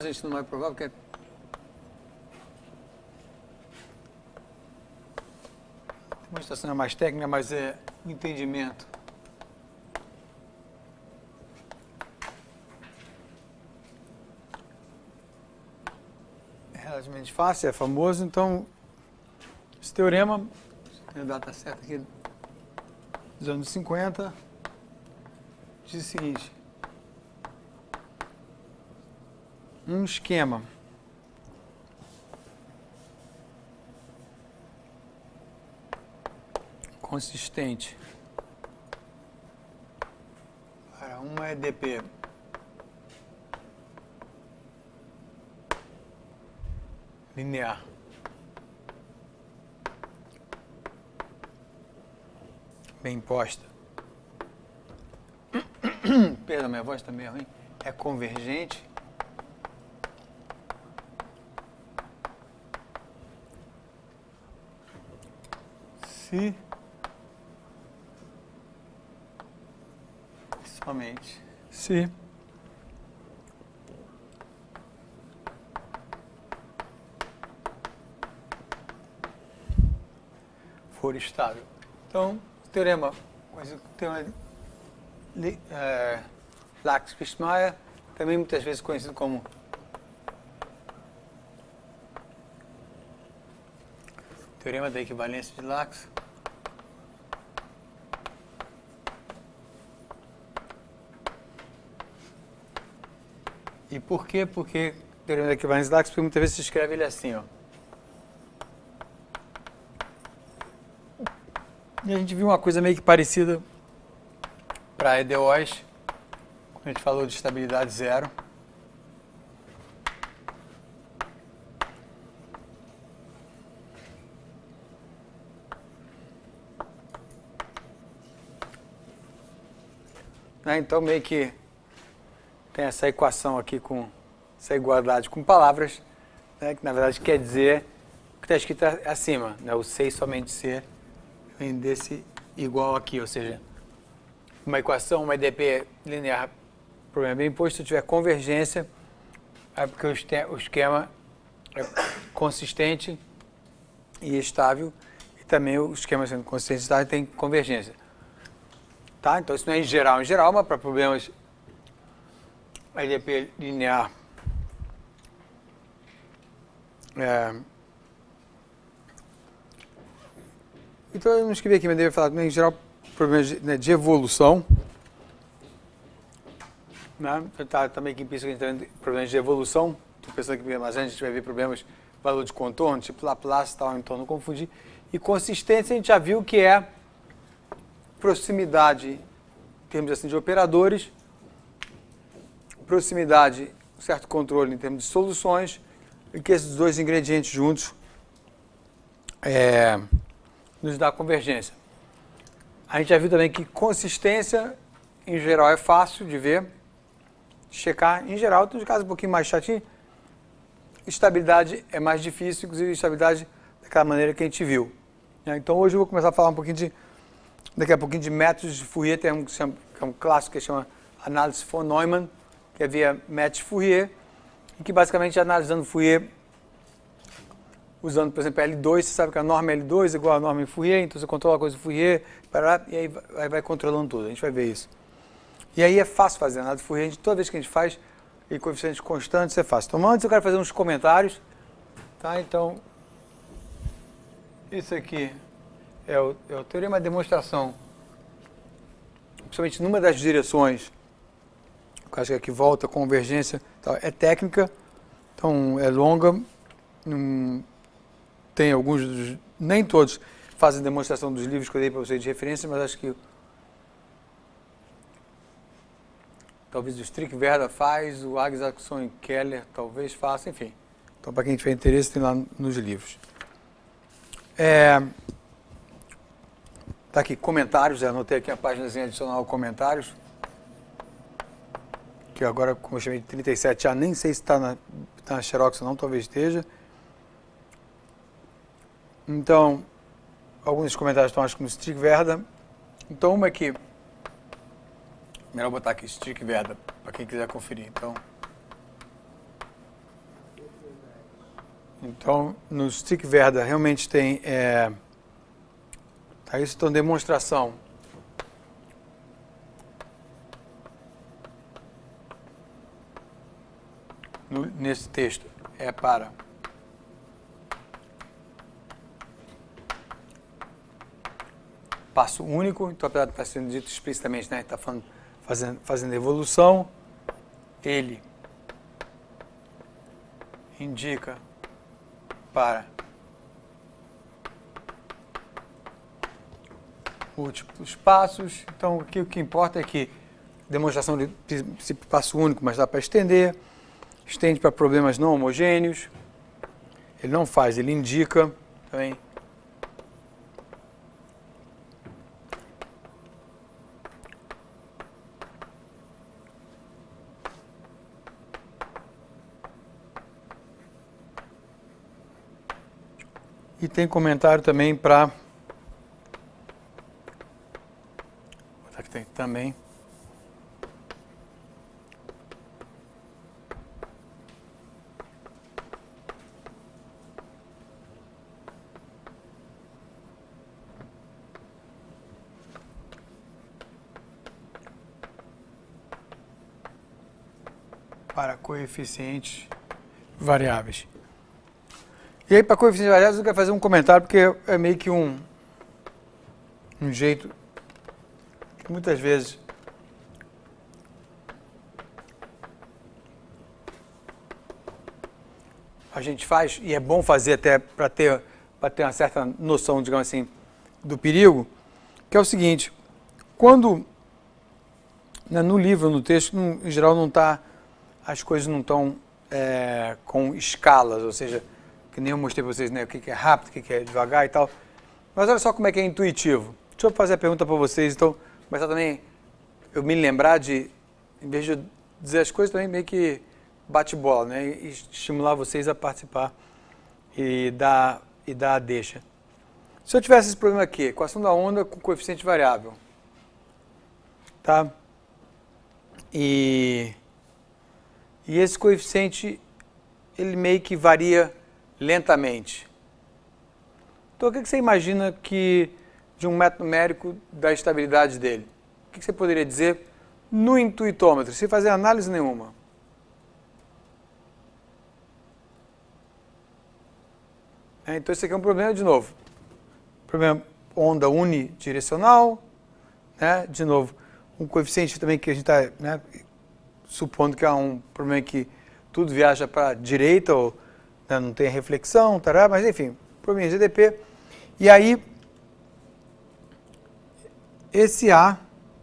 a gente não vai provar porque a demonstração é mais técnica, mas é o entendimento. É relativamente fácil, é famoso, então esse teorema, tem a data certa aqui, dos anos 50, diz o seguinte: um esquema consistente para uma EDP linear bem posta, perdão, minha voz está meio ruim, é convergente se somente se for estável. Então, o teorema Lax-Kishmaya, também muitas vezes conhecido como teorema da equivalência de Lax. E por quê? Porque o teorema da equivalência de Lax, porque muitas vezes se escreve ele assim, ó. E a gente viu uma coisa meio que parecida para EDOs, quando a gente falou de estabilidade zero. Então, meio que tem essa equação aqui com essa igualdade com palavras, né, que na verdade quer dizer o que está escrito acima, né, o C e somente C vem desse igual aqui, ou seja, uma equação, uma EDP linear, problema bem posto, se tiver convergência, é porque o esquema é consistente e estável, e também o esquema sendo consistente e estável tem convergência. Tá? Então isso não é em geral, mas para problemas EDP linear então eu não escrevi aqui, mas deveria falar em geral problemas de evolução, né? Tá também aqui pensa que a gente tem problemas de evolução, estou pensando que mais a gente vai ver problemas valor de contorno, tipo Laplace e tal, então não confundir. E consistência a gente já viu que é proximidade em termos assim de operadores, proximidade, certo controle em termos de soluções, e que esses dois ingredientes juntos nos dá convergência. A gente já viu também que consistência, em geral, é fácil de ver, de checar. Em geral, tem uns casos um pouquinho mais chatinho. Estabilidade é mais difícil, inclusive estabilidade daquela maneira que a gente viu. Então, hoje eu vou começar a falar daqui a pouquinho de métodos de Fourier. Tem um que é um clássico que chama análise von Neumann, que é via método Fourier, e que basicamente analisando Fourier, usando, por exemplo, L2, você sabe que a norma L2 é igual à norma em Fourier, então você controla a coisa de Fourier, e aí vai controlando tudo, a gente vai ver isso. E aí é fácil fazer a análise de Fourier, toda vez que a gente faz em coeficientes constantes, é fácil. Então, antes eu quero fazer uns comentários, tá? Então, isso aqui é o teorema de demonstração, principalmente numa das direções, que acho que aqui volta, convergência, tal, é técnica, então é longa, tem alguns, nem todos fazem demonstração dos livros que eu dei para vocês de referência, mas acho que talvez o Strickwerda faz, o Isaacson e Keller talvez faça, enfim. Então, para quem tiver interesse, tem lá nos livros. Tá aqui, comentários, eu anotei aqui a páginazinha adicional comentários, que agora, como eu chamei de 37 já, nem sei se está na Xerox ou não, talvez esteja. Então, alguns dos comentários estão, acho que no Strickwerda. Então, uma aqui, melhor botar aqui Strickwerda, para quem quiser conferir. Então, Então, no Stick Verda realmente tem tá isso, então demonstração. Nesse texto é para passo único, então apesar de estar sendo dito explicitamente, né, está fazendo evolução, ele indica para múltiplos passos. Então aqui o que importa é que demonstração de princípio passo único, mas dá para estender, estende para problemas não homogêneos, ele não faz, ele indica também. E tem comentário também para... Aqui tem também. Para coeficientes variáveis. E aí, para coeficientes variáveis, eu quero fazer um comentário, porque é meio que um jeito que muitas vezes a gente faz, e é bom fazer até para ter uma certa noção, digamos assim, do perigo, que é o seguinte: quando no livro, no texto, em geral não está, as coisas não estão com escalas, ou seja, que nem eu mostrei para vocês, né, o que é rápido, o que é devagar e tal. Mas olha só como é que é intuitivo. Deixa eu fazer a pergunta para vocês, então, começar também, eu me lembrar de, em vez de dizer as coisas, também meio que bate-bola, né, e estimular vocês a participar e dar a deixa. Se eu tivesse esse problema aqui, equação da onda com coeficiente variável, tá? E esse coeficiente, ele meio que varia lentamente. Então, o que você imagina que de um método numérico da estabilidade dele? O que você poderia dizer no intuitômetro, sem fazer análise nenhuma? Então, esse aqui é um problema, de novo. Problema onda unidirecional, né? De novo, um coeficiente também que a gente está, né, supondo que é um problema que tudo viaja para a direita, ou né, não tem reflexão, tará, mas enfim, problema de GDP. E aí, esse A,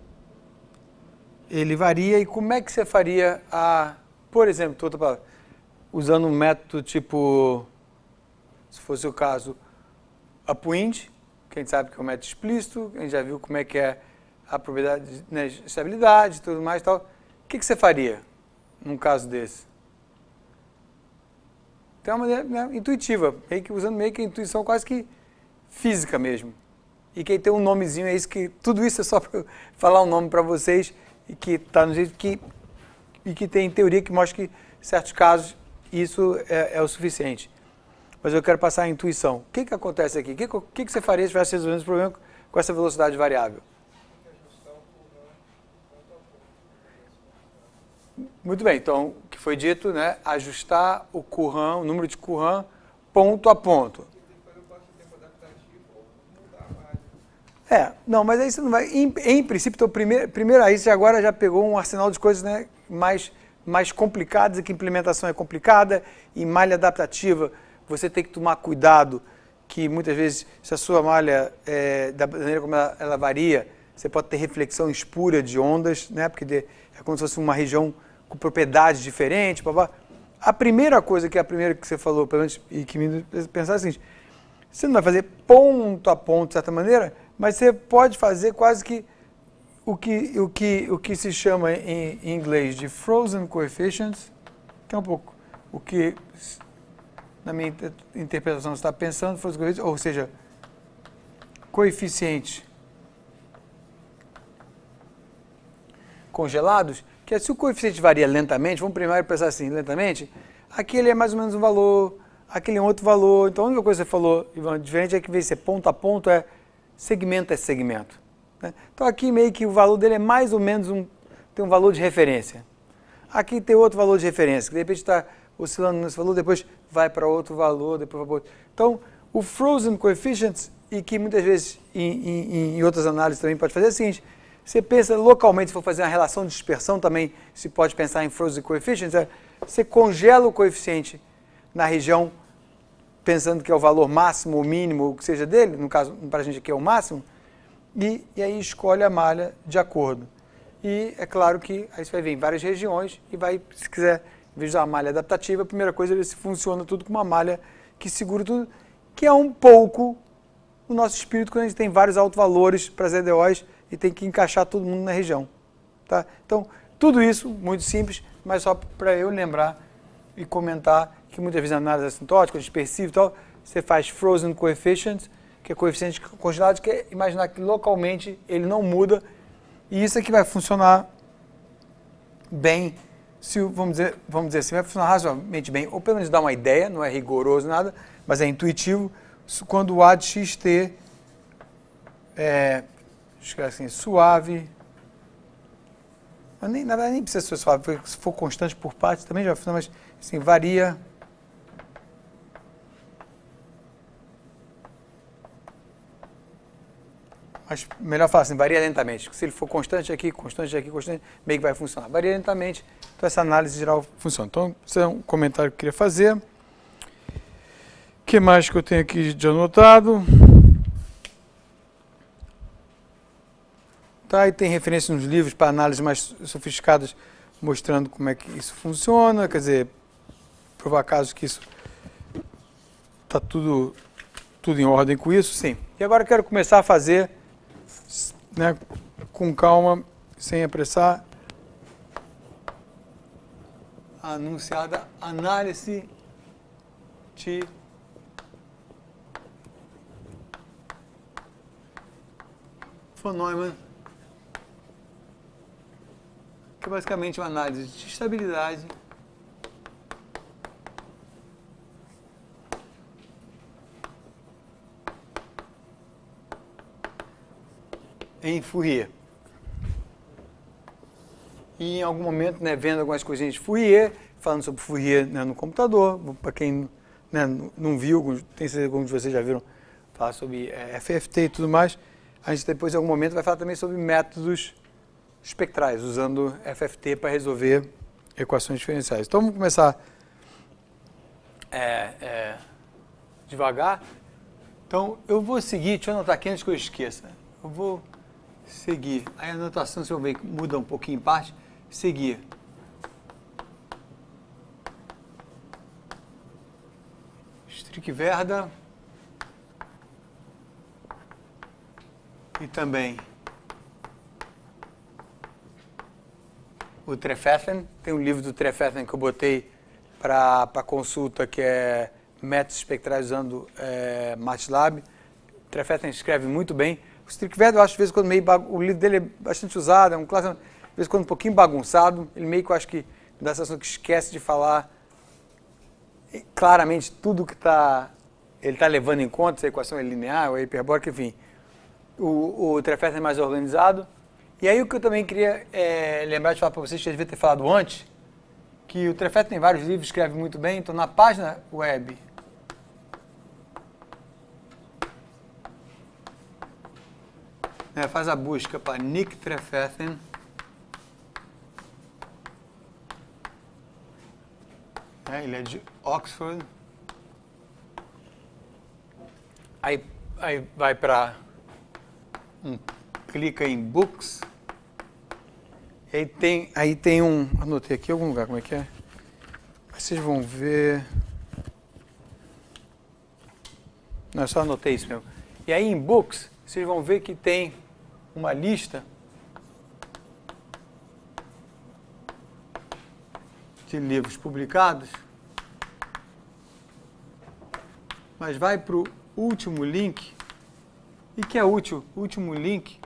ele varia, e como é que você faria por exemplo, usando um método tipo, se fosse o caso, upwind, que a gente sabe que é um método explícito, a gente já viu como é que é a probabilidade, né, de estabilidade e tudo mais e tal. O que você faria num caso desse? Tem uma maneira, né, intuitiva, usando meio que a intuição quase que física mesmo. E que tem um nomezinho, é isso que tudo isso é só para falar um nome para vocês, e que está no jeito que tem teoria que mostra que em certos casos isso é o suficiente. Mas eu quero passar a intuição. O que acontece aqui? O que você faria se estivesse resolvendo esse problema com essa velocidade variável? Muito bem, então, o que foi dito, né? Ajustar o Courant, o número de Courant, ponto a ponto. Não, mas aí você não vai... Em princípio, então, primeiro aí você agora já pegou um arsenal de coisas, né, mais complicadas, e que a implementação é complicada, e malha adaptativa, você tem que tomar cuidado, que muitas vezes, se a sua malha, da maneira como ela varia, você pode ter reflexão espúria de ondas, né, porque é como se fosse uma região com propriedades diferentes, blá. A primeira coisa, que você falou, pelo menos, e que me pensar assim, você não vai fazer ponto a ponto, de certa maneira, mas você pode fazer quase que o que se chama em inglês de frozen coefficients, que é um pouco o que, na minha interpretação, você está pensando, ou seja, coeficientes congelados, que se o coeficiente varia lentamente, vamos primeiro pensar assim, lentamente, aqui ele é mais ou menos um valor, aquele é um outro valor. Então a única coisa que você falou, Ivan, diferente é que, em vez de ser ponto a ponto, segmento é segmento. Né? Então aqui meio que o valor dele é mais ou menos tem um valor de referência. Aqui tem outro valor de referência, que de repente está oscilando nesse valor, depois vai para outro valor, depois vai para outro. Então, o frozen coefficients, e que muitas vezes em outras análises também pode fazer é o seguinte, você pensa localmente, se for fazer uma relação de dispersão também, se pode pensar em frozen coefficients, você congela o coeficiente na região, pensando que é o valor máximo ou mínimo, o que seja dele, no caso, para a gente aqui é o máximo, e aí escolhe a malha de acordo. E é claro que aí você vai ver em várias regiões e vai, se quiser, em vez de usar uma malha adaptativa, a primeira coisa é ver se funciona tudo com uma malha que segura tudo, que é um pouco o nosso espírito quando a gente tem vários autovalores para as EDOs e tem que encaixar todo mundo na região. Tá? Então, tudo isso, muito simples, mas só para eu lembrar e comentar que muitas vezes na análise assintótica, dispersiva e tal, você faz frozen coefficients, que é coeficiente congelado, que é imaginar que localmente ele não muda, e isso aqui vai funcionar bem, vamos dizer assim, vai funcionar razoavelmente bem, ou pelo menos dar uma ideia, não é rigoroso nada, mas é intuitivo, quando o A de xt assim, suave, mas na verdade nem precisa ser suave, porque se for constante por partes também já funciona, mas assim, varia. Mas melhor falar assim, varia lentamente. Se ele for constante aqui, meio que vai funcionar. Varia lentamente, então essa análise geral funciona. Então, esse é um comentário que eu queria fazer. O que mais que eu tenho aqui de anotado? Tá, e tem referência nos livros para análises mais sofisticadas, mostrando como é que isso funciona, quer dizer, provar casos que isso está tudo em ordem com isso, sim. E agora eu quero começar a fazer, né, com calma, sem apressar, a anunciada análise de von Neumann, que é basicamente uma análise de estabilidade em Fourier. E em algum momento, né, vendo algumas coisinhas de Fourier, falando sobre Fourier, né, no computador, para quem, né, não viu, tem certeza que alguns de vocês já viram falar sobre FFT e tudo mais, a gente depois em algum momento vai falar também sobre métodos espectrais, usando FFT para resolver equações diferenciais. Então vamos começar devagar. Então eu vou seguir, deixa eu anotar aqui antes que eu esqueça. Eu vou seguir. Aí a anotação, se eu ver que muda um pouquinho em parte, seguir. Strickwerda e também o Trefethen. Tem um livro do Trefethen que eu botei para consulta, que é Métodos Espectrais usando MATLAB. O Trefethen escreve muito bem. O Strickwerda, eu acho, de vez em quando, o livro dele é bastante usado, é um clássico, de vez em quando um pouquinho bagunçado. Ele meio que, eu acho que, dá a sensação que esquece de falar claramente tudo que ele está levando em conta, se a equação é linear ou é hiperbólica, enfim. O Trefethen é mais organizado. E aí o que eu também queria lembrar de falar para vocês, que eu devia ter falado antes, que o Trefethen tem vários livros, escreve muito bem, então na página web faz a busca para Nick Trefethen. Ele é de Oxford. Aí vai para clica em Books. E aí tem um, anotei aqui em algum lugar, como é que é? Vocês vão ver. Não, eu só anotei isso mesmo. E aí em Books, vocês vão ver que tem uma lista de livros publicados, mas vai para o último link. E que é útil? O último link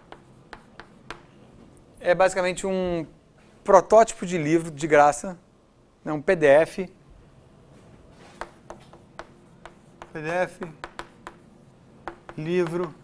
é basicamente um protótipo de livro de graça, né, um PDF, PDF, livro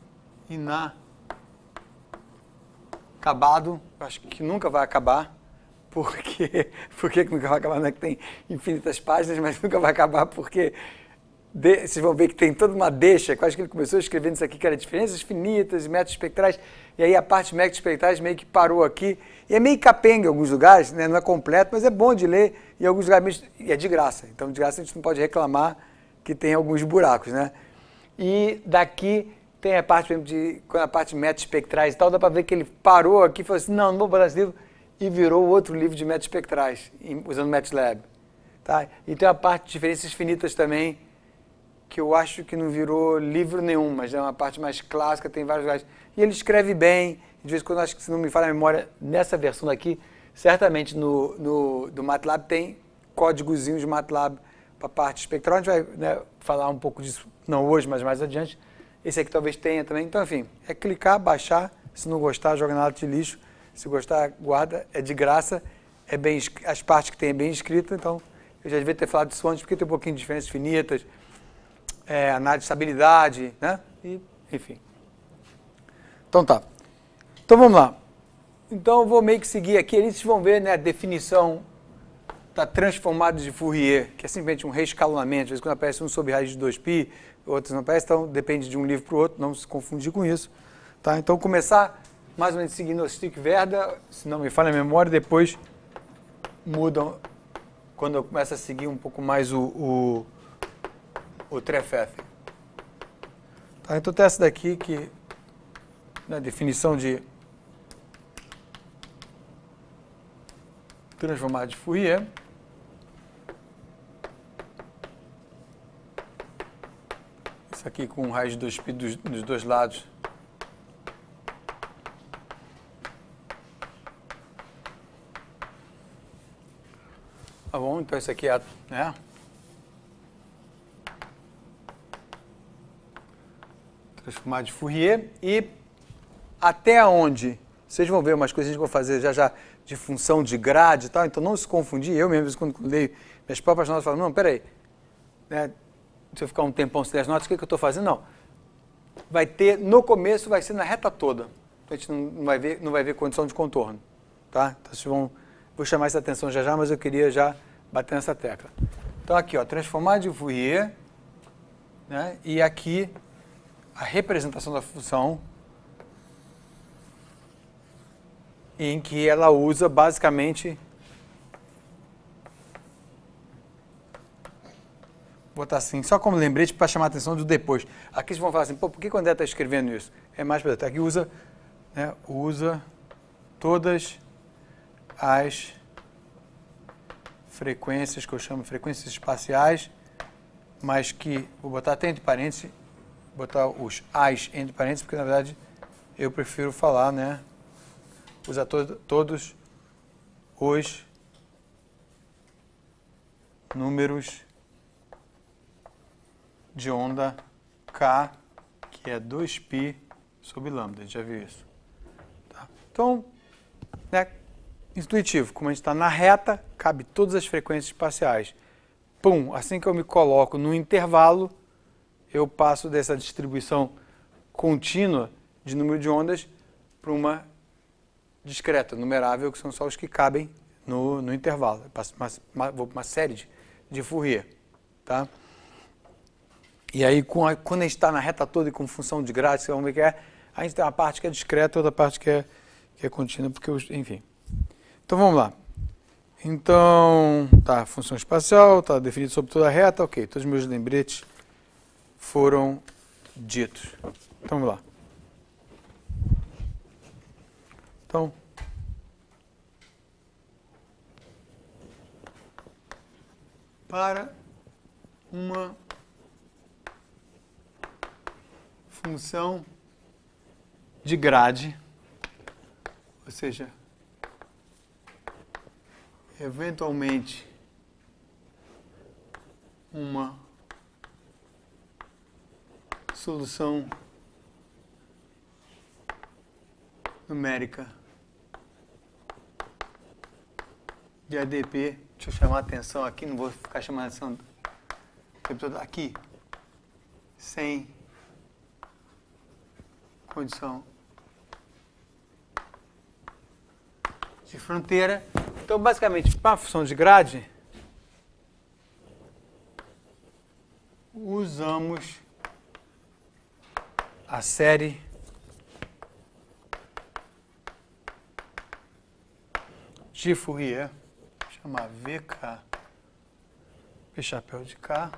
inacabado. Acho que nunca vai acabar. Por que nunca vai acabar? Não é que tem infinitas páginas, mas nunca vai acabar porque vocês vão ver que tem toda uma deixa. Quase que ele começou escrevendo isso aqui, que era diferenças finitas e métodos espectrais, e aí a parte de métodos espectrais meio que parou aqui. E é meio capenga em alguns lugares, né? Não é completo, mas é bom de ler. Em alguns lugares e é de graça. Então, de graça a gente não pode reclamar que tem alguns buracos, né? E daqui tem a parte de métodos espectrais e tal, dá para ver que ele parou aqui e falou assim, não vou botar esse livro, e virou outro livro de métodos espectrais, usando o MATLAB. Tá? E tem a parte de diferenças finitas também, que eu acho que não virou livro nenhum, mas é uma parte mais clássica, tem vários lugares. E ele escreve bem, de vez em quando, acho que se não me falha a memória, nessa versão daqui, certamente do MATLAB tem códigozinhos de MATLAB para a parte espectral. A gente vai, né, falar um pouco disso, não hoje, mas mais adiante. Esse aqui talvez tenha também. Então, enfim, é clicar, baixar, se não gostar, joga na lata de lixo. Se gostar, guarda, é de graça, é bem, as partes que tem é bem escrito, então eu já devia ter falado disso antes, porque tem um pouquinho de diferenças finitas, análise de estabilidade, né? E, enfim. Então tá. Então vamos lá. Então eu vou meio que seguir aqui, eles vocês vão ver, né, a definição da transformada de Fourier, que é simplesmente um reescalonamento, às vezes quando aparece um sobre raiz de 2π, outros não aparecem, então depende de um livro para o outro, não se confundir com isso. Tá? Então começar mais ou menos seguindo o Stickwerda, se não me falha a memória, depois mudam quando eu começo a seguir um pouco mais o Trefethen. Tá, então tem essa daqui que, na definição de transformada de Fourier, isso aqui com raiz de 2π dos dois lados. Tá bom, então isso aqui é, né? Transformada de Fourier. E até onde? Vocês vão ver umas coisas que eu vou fazer já de função de grade e tal, então não se confundir. Eu mesmo, quando leio minhas próprias notas, falo, não, peraí, né? Se eu ficar um tempão sem as notas, o que eu estou fazendo? Não. Vai ter, no começo, vai ser na reta toda. A gente não vai ver condição de contorno. Tá? Então vocês vou chamar essa atenção já, mas eu queria já bater nessa tecla. Então aqui, ó, transformada de Fourier, né? E aqui a representação da função, em que ela usa basicamente, vou botar assim, só como lembrete para chamar a atenção do depois. Aqui vocês vão falar assim, pô, por que o André está escrevendo isso? É mais para aqui usa, né, usa todas as frequências, que eu chamo de frequências espaciais, mas que, vou botar até entre parênteses, botar os as entre parênteses, porque na verdade eu prefiro falar, né, usa todos os números de onda K, que é 2π sobre lambda, a gente já viu isso. Tá? Então, né, intuitivo, como a gente está na reta, cabe todas as frequências espaciais. Pum, assim que eu me coloco no intervalo, eu passo dessa distribuição contínua de número de ondas para uma discreta, numerável, que são só os que cabem no intervalo. Eu passo vou para uma série de Fourier. Tá? E aí, quando a gente está na reta toda e com função de grade, vamos ver que é, a gente tem uma parte que é discreta e outra parte que é contínua, porque, enfim. Então, vamos lá. Então, tá, função espacial, está definido sobre toda a reta, ok, todos os meus lembretes foram ditos. Então, vamos lá. Então, para uma função de grade, ou seja, eventualmente uma solução numérica de ADP. Deixa eu chamar a atenção aqui, não vou ficar chamando a atenção o tempo todo aqui. sem condição de fronteira. Então, basicamente, para a função de grade, usamos a série de Fourier, chamar VK, P chapéu de K,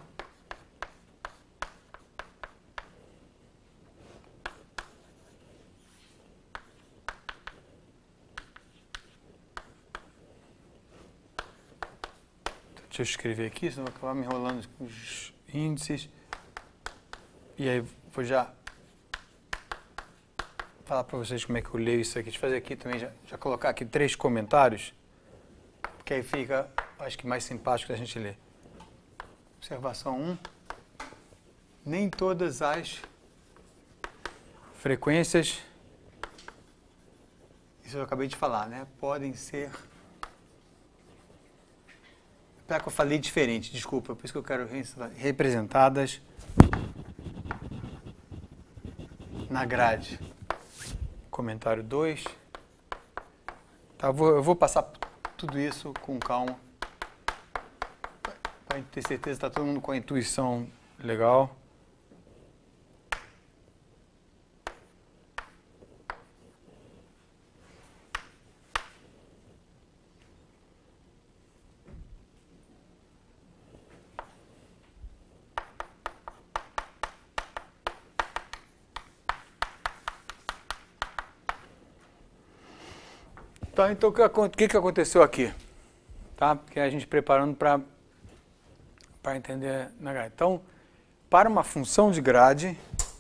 deixa eu escrever aqui, senão vou acabar me enrolando com os índices. E aí vou já falar para vocês como é que eu leio isso aqui. Deixa eu fazer aqui também, já colocar aqui 3 comentários, porque aí fica, acho que mais simpático da gente ler. Observação 1. Nem todas as frequências, isso eu acabei de falar, né? Podem ser... Será que eu falei diferente? Desculpa, por isso que eu quero representadas na grade. Comentário 2. Tá, eu vou passar tudo isso com calma, para a gente ter certeza que está todo mundo com a intuição legal. Tá, então o que aconteceu aqui? Tá? Porque a gente preparando para entender na grade. Então, para uma função de grade,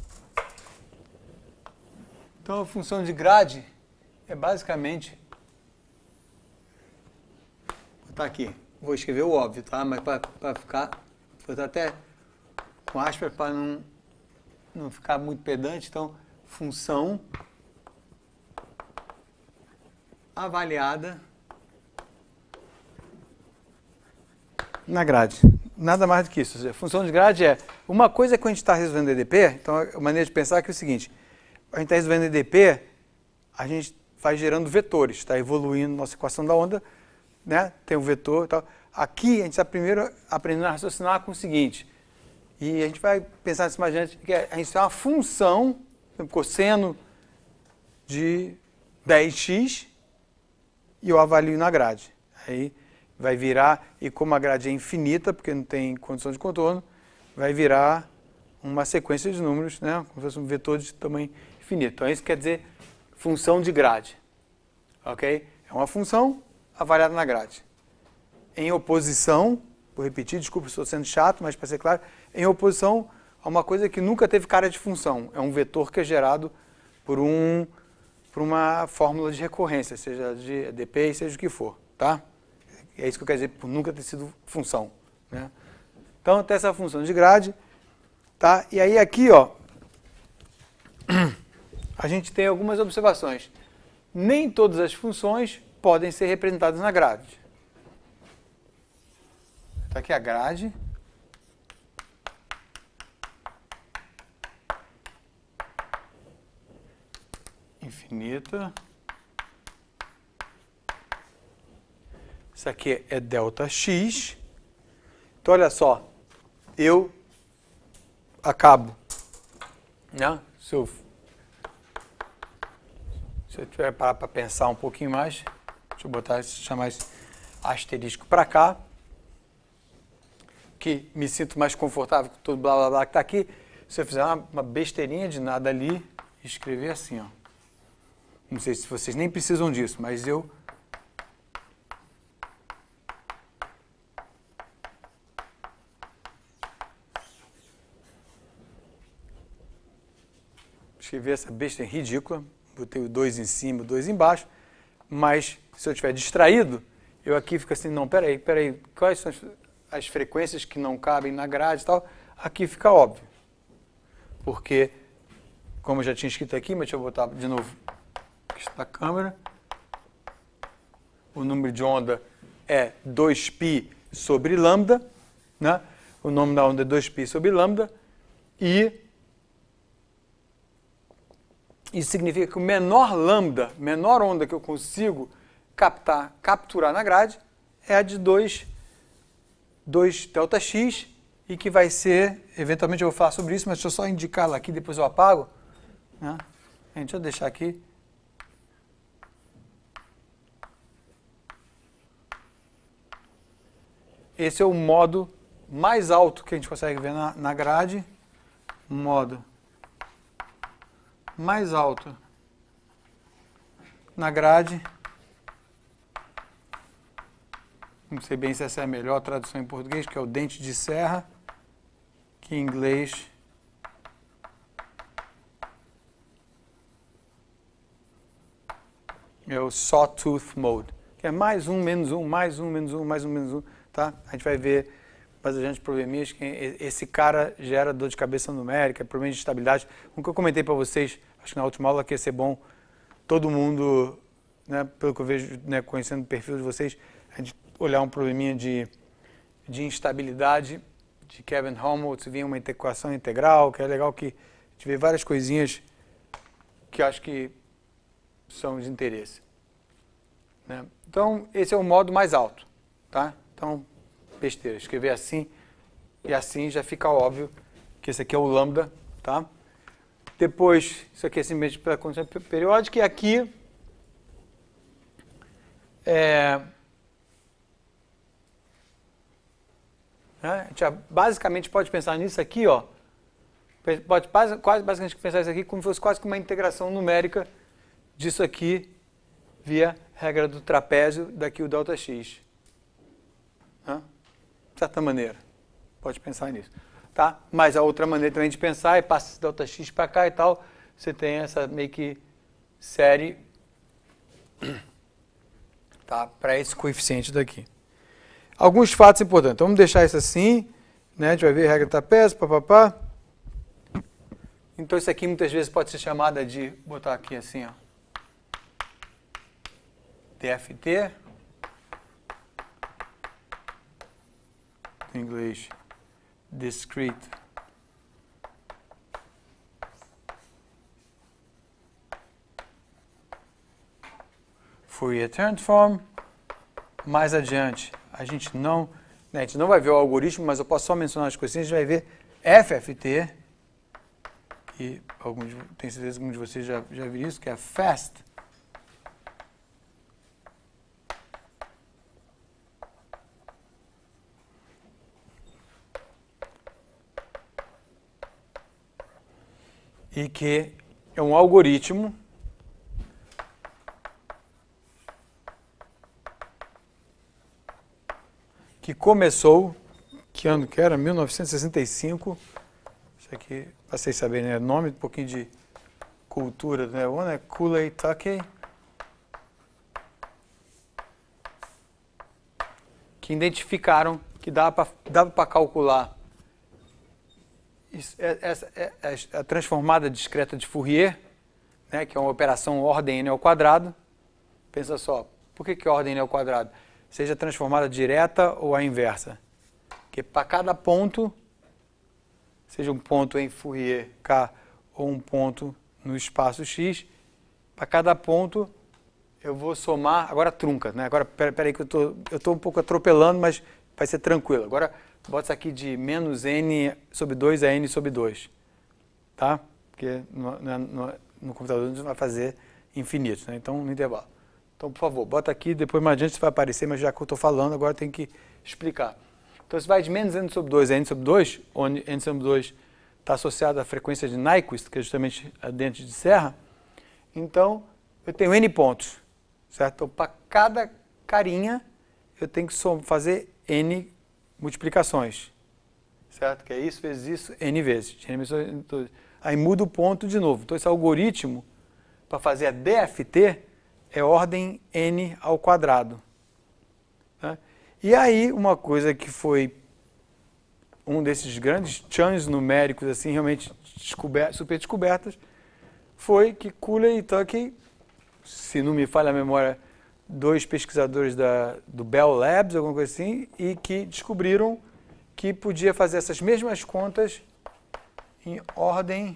então a função de grade é basicamente, vou botar aqui, vou escrever o óbvio, tá? Mas para ficar, vou botar até com aspas para não ficar muito pedante. Então, função avaliada na grade. Nada mais do que isso. A função de grade é uma coisa que a gente está resolvendo EDP. Então, a maneira de pensar é o seguinte: a gente está resolvendo EDP, a gente vai gerando vetores, está evoluindo nossa equação da onda, né? Tem um vetor e tal. Aqui a gente está primeiro aprendendo a raciocinar com o seguinte, e a gente vai pensar nisso mais adiante, que a gente tem uma função, por exemplo, cosseno de 10x, e eu avalio na grade. Aí vai virar, e como a grade é infinita, porque não tem condição de contorno, vai virar uma sequência de números, né? Como se fosse um vetor de tamanho infinito. Então isso quer dizer função de grade. Ok? É uma função avaliada na grade. Em oposição, vou repetir, desculpa se estou sendo chato, mas para ser claro, em oposição a uma coisa que nunca teve cara de função. É um vetor que é gerado por uma fórmula de recorrência, seja de EDP, seja o que for, tá? É isso que eu quero dizer por nunca ter sido função, né? Então, tem essa função de grade, tá? E aí aqui, ó, a gente tem algumas observações. Nem todas as funções podem ser representadas na grade. Está aqui a grade. Infinita. Isso aqui é ΔX. Então, olha só, eu acabo, né? Se eu tiver para pensar um pouquinho mais, deixa eu botar, chamar esse asterisco para cá, que me sinto mais confortável com todo blá blá blá que está aqui. Se eu fizer uma besteirinha de nada ali, escrever assim, ó. Não sei se vocês nem precisam disso, mas eu escrevi essa besta ridícula, botei o 2 em cima, o 2 embaixo, mas se eu estiver distraído, eu aqui fico assim, não, peraí, quais são as frequências que não cabem na grade e tal? Aqui fica óbvio, porque, como eu já tinha escrito aqui, mas deixa eu botar de novo aqui está a câmera, o número de onda é 2π sobre lambda, né? O nome da onda é 2π sobre lambda, E isso significa que o menor lambda, menor onda que eu consigo capturar na grade é a de 2 ΔX, e que vai ser, eventualmente eu vou falar sobre isso, mas deixa eu só indicar ela aqui, depois eu apago. Né? Deixa eu deixar aqui. Esse é o modo mais alto que a gente consegue ver na grade. Modo mais alto na grade. Não sei bem se essa é a melhor tradução em português, que é o dente de serra, que em inglês é o Sawtooth Mode, que é mais um, menos um, mais um, menos um, mais um, menos um, tá? A gente vai ver bastante probleminhas que esse cara gera dor de cabeça numérica, problemas de estabilidade. Como que eu comentei para vocês, acho que na última aula, que ia ser bom todo mundo, né, pelo que eu vejo, né, conhecendo o perfil de vocês, a gente olhar um probleminha de instabilidade de Kevin Helmholtz, vinha uma equação integral, que é legal que a gente vê várias coisinhas que eu acho que são de interesse. Né? Então, esse é o modo mais alto. Tá? Então, besteira, escrever assim, e assim já fica óbvio que esse aqui é o lambda. Tá? Depois, isso aqui é simplesmente pela condição periódica, e aqui a gente basicamente pode pensar nisso aqui, ó. Pode quase basicamente pensar isso aqui como se fosse quase que uma integração numérica disso aqui via regra do trapézio daqui o ΔX. De certa maneira, pode pensar nisso. Tá? Mas a outra maneira também de pensar é passa esse ΔX para cá e tal, você tem essa meio que série, tá? Para esse coeficiente daqui. Alguns fatos importantes. Então, vamos deixar isso assim, né? A gente vai ver a regra do trapézio, papapá. Então, isso aqui muitas vezes pode ser chamada de, vou botar aqui assim, ó, DFT, em inglês, Discrete Fourier Transform. Mais adiante, a gente não vai ver o algoritmo, mas eu posso só mencionar as coisinhas. A gente vai ver FFT, que tenho certeza que alguns de vocês já viram isso, que é FAST. E que é um algoritmo que começou, que ano que era? 1965. Isso aqui, para vocês saberem, né? Nome, um pouquinho de cultura, né? One é Cooley-Tukey, que identificaram que dava para calcular a transformada discreta de Fourier, né? Que é uma operação ordem n ao quadrado. Pensa só, por que ordem n ao quadrado? Seja transformada direta ou a inversa. Porque para cada ponto, seja um ponto em Fourier K ou um ponto no espaço X, para cada ponto eu vou somar, agora trunca, né? Agora, peraí que eu estou um pouco atropelando, mas vai ser tranquilo. Agora, bota isso aqui de menos n sobre 2 a n sobre 2. Tá? Porque no computador não vai fazer infinito, né? Então, no intervalo. Então, por favor, bota aqui, depois mais adiante vai aparecer, mas já que eu estou falando, agora tem que explicar. Então, você vai de menos n sobre 2 a n sobre 2, onde n sobre 2 está associado à frequência de Nyquist, que é justamente a dente de serra. Então, eu tenho n pontos, certo? Então, para cada carinha, eu tenho que fazer n multiplicações, certo? Que é isso vezes isso, n vezes. Aí muda o ponto de novo. Então, esse algoritmo, para fazer a DFT, é ordem n ao quadrado. Tá? E aí, uma coisa que foi um desses grandes chans numéricos, assim, realmente super descobertas, foi que Cooley e Tukey, se não me falha a memória, dois pesquisadores do Bell Labs, alguma coisa assim, e que descobriram que podia fazer essas mesmas contas em ordem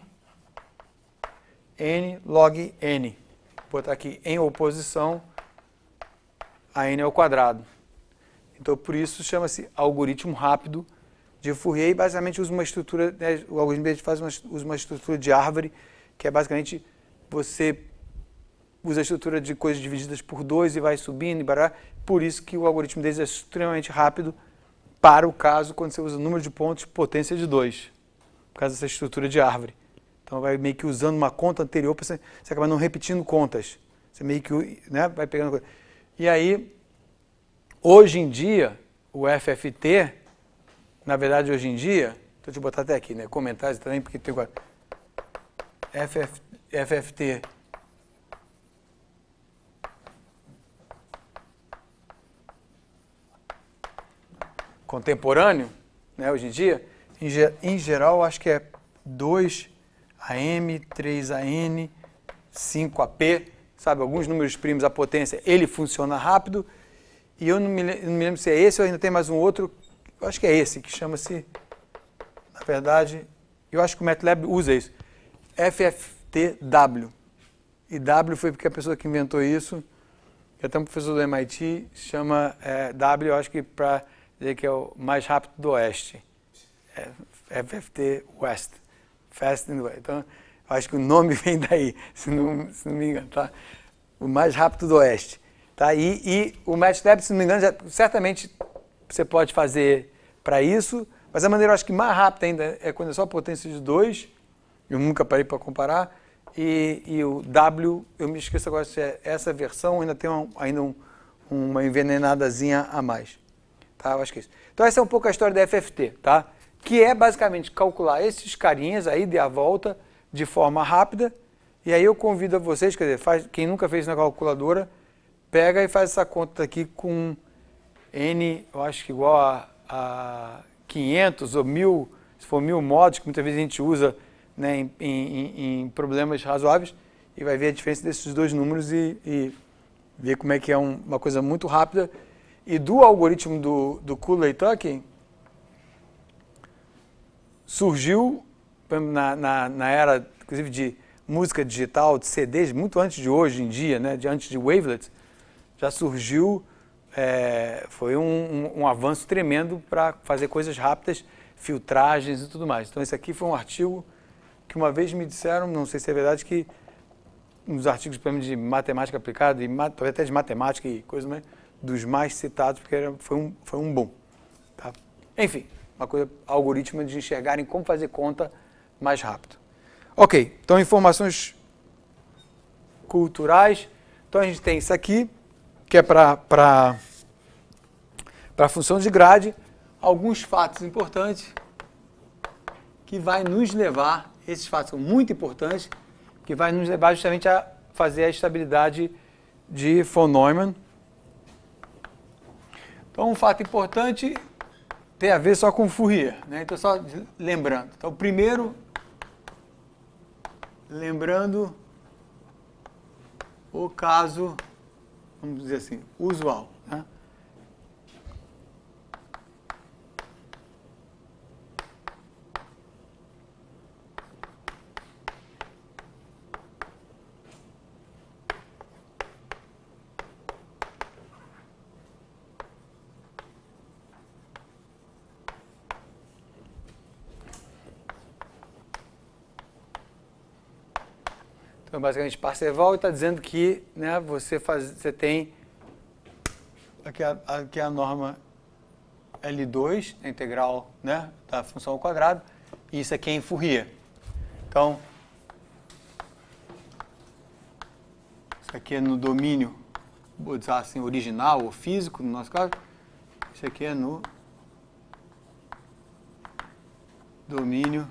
n log n. Vou botar aqui em oposição a n ao quadrado. Então, por isso, chama-se algoritmo rápido de Fourier, e basicamente usa uma estrutura, né, o algoritmo usa uma estrutura de árvore, que é basicamente você usa a estrutura de coisas divididas por 2 e vai subindo e barará. Por isso que o algoritmo deles é extremamente rápido para o caso quando você usa o número de pontos potência de 2, por causa dessa estrutura de árvore. Então vai meio que usando uma conta anterior para você acabar não repetindo contas. Você meio que, né, vai pegando coisa. E aí, hoje em dia, o FFT, na verdade hoje em dia, deixa eu botar até aqui, né, comentários também, porque tem FFT contemporâneo, né, hoje em dia, em geral, acho que é 2AM, 3AN, 5AP, sabe, alguns números primos à potência, ele funciona rápido, e eu não me lembro se é esse ou ainda tem mais um outro, eu acho que é esse, que chama-se, na verdade, eu acho que o MATLAB usa isso, FFTW. E W foi porque a pessoa que inventou isso, que é até um professor do MIT, chama W, eu acho que para dizer que é o mais rápido do Oeste. FFT West. Fast in the West. Então, eu acho que o nome vem daí, se não me engano, tá? O mais rápido do Oeste. Tá? E o MATLAB, se não me engano, certamente você pode fazer para isso, mas a maneira, eu acho que mais rápida ainda é quando é só potência de 2, eu nunca parei para comparar, e o W, eu me esqueço agora se é essa versão, ainda tem uma envenenadazinha a mais. Tá? Eu acho que é isso. Então essa é um pouco a história da FFT, tá? Que é basicamente calcular esses carinhas, a ida e a volta, de forma rápida, e aí eu convido a vocês, quer dizer, quem nunca fez na calculadora, pega e faz essa conta aqui com N, eu acho que igual a 500 ou 1000, se for 1000 modos, que muitas vezes a gente usa, né, em problemas razoáveis, e vai ver a diferença desses dois números e ver como é que é uma coisa muito rápida. E do algoritmo do Cooley-Tucker, surgiu na era, inclusive, de música digital, de CDs, muito antes de hoje em dia, né, antes de wavelets, já surgiu, foi um avanço tremendo para fazer coisas rápidas, filtragens e tudo mais. Então esse aqui foi um artigo que uma vez me disseram, não sei se é verdade, que nos artigos de matemática aplicada, e talvez até de matemática e coisa mais, dos mais citados, porque foi um boom. Tá? Enfim, uma coisa, algoritmo de enxergarem como fazer conta mais rápido. Ok, então informações culturais. Então a gente tem isso aqui, que é para a função de grade, alguns fatos importantes que vai nos levar, esses fatos são muito importantes, que vai nos levar justamente a fazer a estabilidade de von Neumann. Então, um fato importante tem a ver só com Fourier, né? Então, só lembrando. Então, primeiro, lembrando o caso, vamos dizer assim, usual, né? Então, basicamente, Parseval está dizendo que, né, você tem aqui a norma L2, a integral, né, da função ao quadrado, e isso aqui é em Fourier. Então, isso aqui é no domínio, vou dizer assim, original ou físico, no nosso caso. Isso aqui é no domínio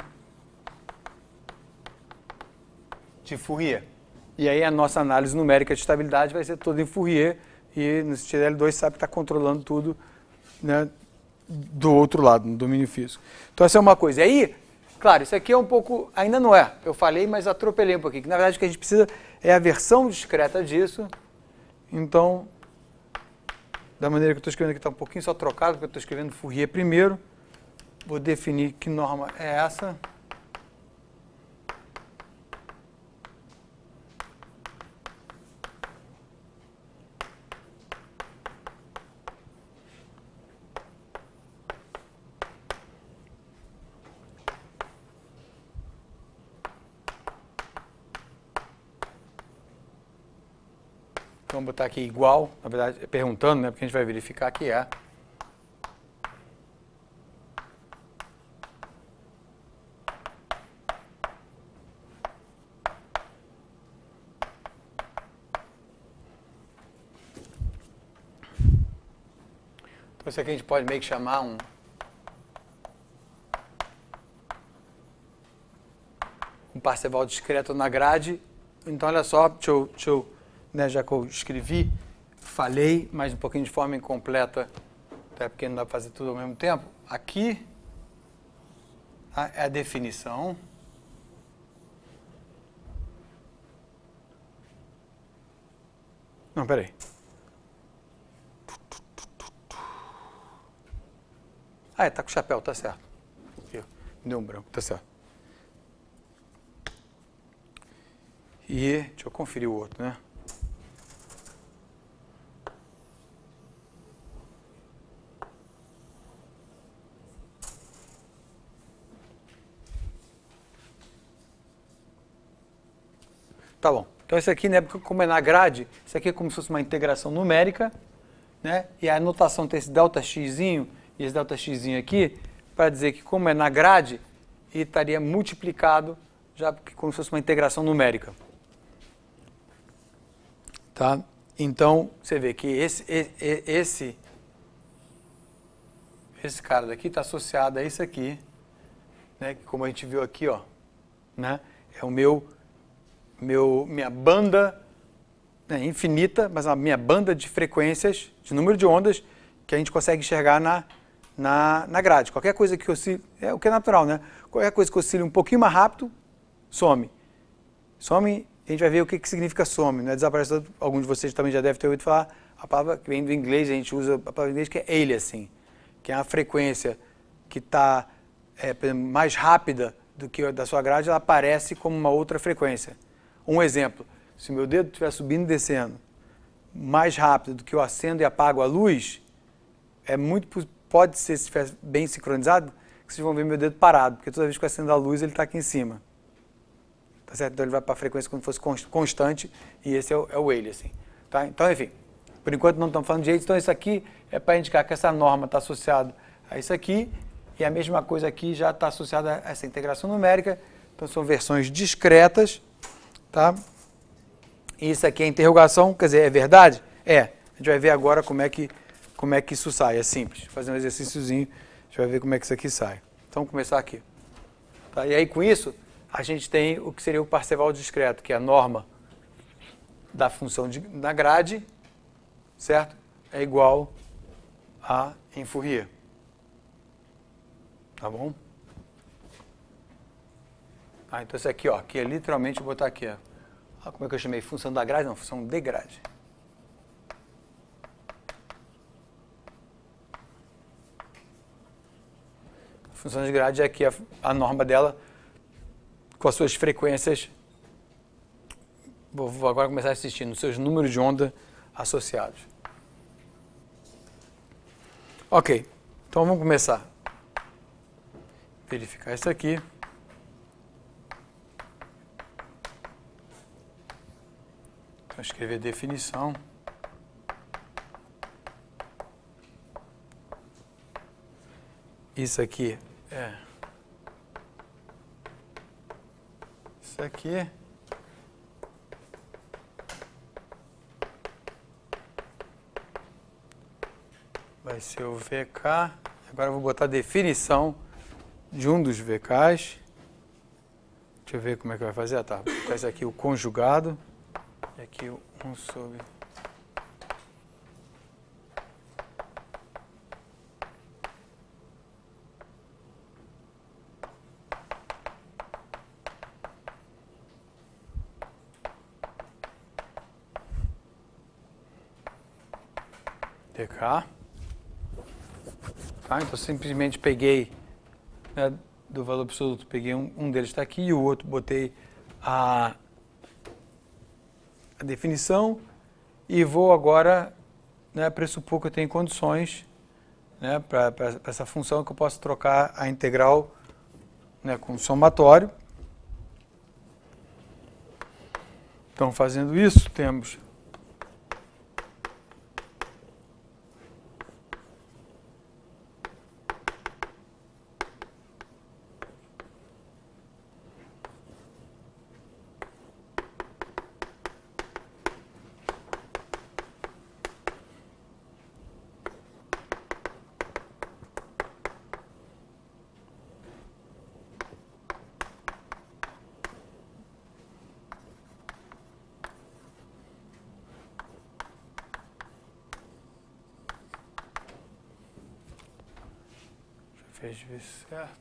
de Fourier. E aí a nossa análise numérica de estabilidade vai ser toda em Fourier, e no L2 sabe que está controlando tudo, né, do outro lado, no domínio físico. Então essa é uma coisa. E aí, claro, isso aqui é um pouco, ainda não é, eu falei, mas atropelei um pouquinho, que na verdade o que a gente precisa é a versão discreta disso. Então, da maneira que eu estou escrevendo aqui, está um pouquinho só trocado, porque eu estou escrevendo Fourier primeiro. Vou definir que norma é essa. vamos botar aqui igual, na verdade, perguntando, né? Porque a gente vai verificar que é. Então, isso aqui a gente pode meio que chamar um Parseval discreto na grade. Então, olha só, deixa eu né, já que eu escrevi, falei, mas um pouquinho de forma incompleta, até porque não dá para fazer tudo ao mesmo tempo. Aqui é a definição. Não, peraí. Ah, tá com o chapéu, tá certo. Me deu um branco, tá certo. E deixa eu conferir o outro, né? Tá bom. Então, isso aqui, né, como é na grade, isso aqui é como se fosse uma integração numérica, né? E a anotação tem esse ΔXzinho e esse ΔXzinho aqui, para dizer que como é na grade, e estaria multiplicado, já como se fosse uma integração numérica. Tá? Então, você vê que esse cara daqui está associado a isso aqui, né? Como a gente viu aqui, ó, né? É o minha banda, né, infinita, mas a minha banda de frequências, de número de ondas, que a gente consegue enxergar na grade. Qualquer coisa que oscile, é o que é natural, né? Qualquer coisa que oscile um pouquinho mais rápido, some. Some, a gente vai ver o que significa some, né? Desaparece, alguns de vocês também já devem ter ouvido falar, a palavra que vem do inglês, a gente usa a palavra em inglês que é aliasing, que é uma frequência que está mais rápida do que a da sua grade, ela aparece como uma outra frequência. Um exemplo, se o meu dedo estiver subindo e descendo mais rápido do que eu acendo e apago a luz, pode ser, se estiver bem sincronizado, que vocês vão ver meu dedo parado, porque toda vez que eu acendo a luz, ele está aqui em cima. Tá certo? Então ele vai para a frequência como se fosse constante, e esse é o aliasing. Tá? Então, enfim, por enquanto não estamos falando de jeito, então isso aqui é para indicar que essa norma está associada a isso aqui, e a mesma coisa aqui já está associada a essa integração numérica, então são versões discretas, tá? E isso aqui é interrogação, quer dizer, é verdade? É. A gente vai ver agora como é que isso sai, é simples. Vou fazer um exercíciozinho, a gente vai ver como é que isso aqui sai. Então, vamos começar aqui. Tá? E aí, com isso, a gente tem o que seria o Parseval discreto, que é a norma da função da grade, certo? É igual a em Fourier. Tá bom? Ah, então isso aqui, ó, que é literalmente, vou botar aqui, ó. Como é que eu chamei? Função da grade? Não, função de grade. A função de grade é aqui a norma dela com as suas frequências. Vou agora começar a assistir nos seus números de onda associados. Ok, então vamos começar. Verificar isso aqui. Então, escrever definição. Isso aqui é. Isso aqui. Vai ser o VK. Agora eu vou botar a definição de um dos VKs. Deixa eu ver como é que vai fazer. Ah, tá. Vou botar esse aqui o conjugado. E aqui o 1 sobre... DK. Tá, então simplesmente peguei, né, do valor absoluto, peguei um deles está aqui e o outro botei a definição e vou agora, né, pressupor que eu tenho condições, né, para essa função que eu posso trocar a integral, né, com somatório. Então, fazendo isso, temos vez de ver certo.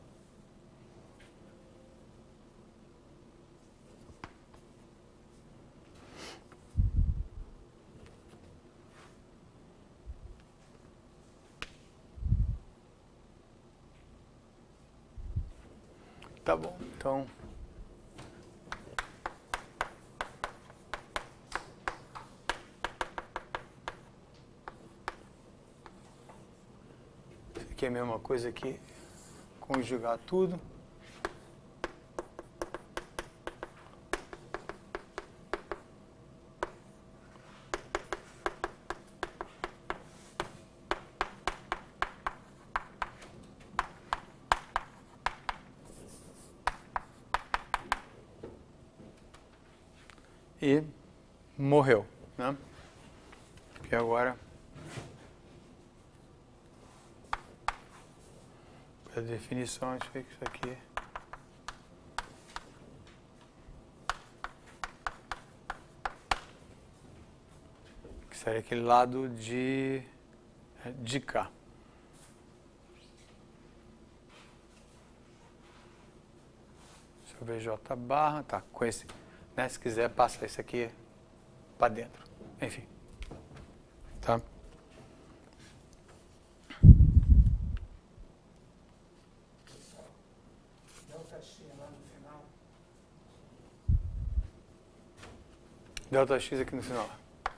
Tá bom, então. Isso aqui é a mesma coisa aqui. Conjugar tudo. E morreu, né? E agora, a definição, deixa eu ver que isso aqui. Que seria aquele lado de cá. Deixa eu ver J barra, tá, com esse. Né, se quiser, passa isso aqui para dentro. Enfim. Tá? Delta X lá no final. Delta X aqui no final.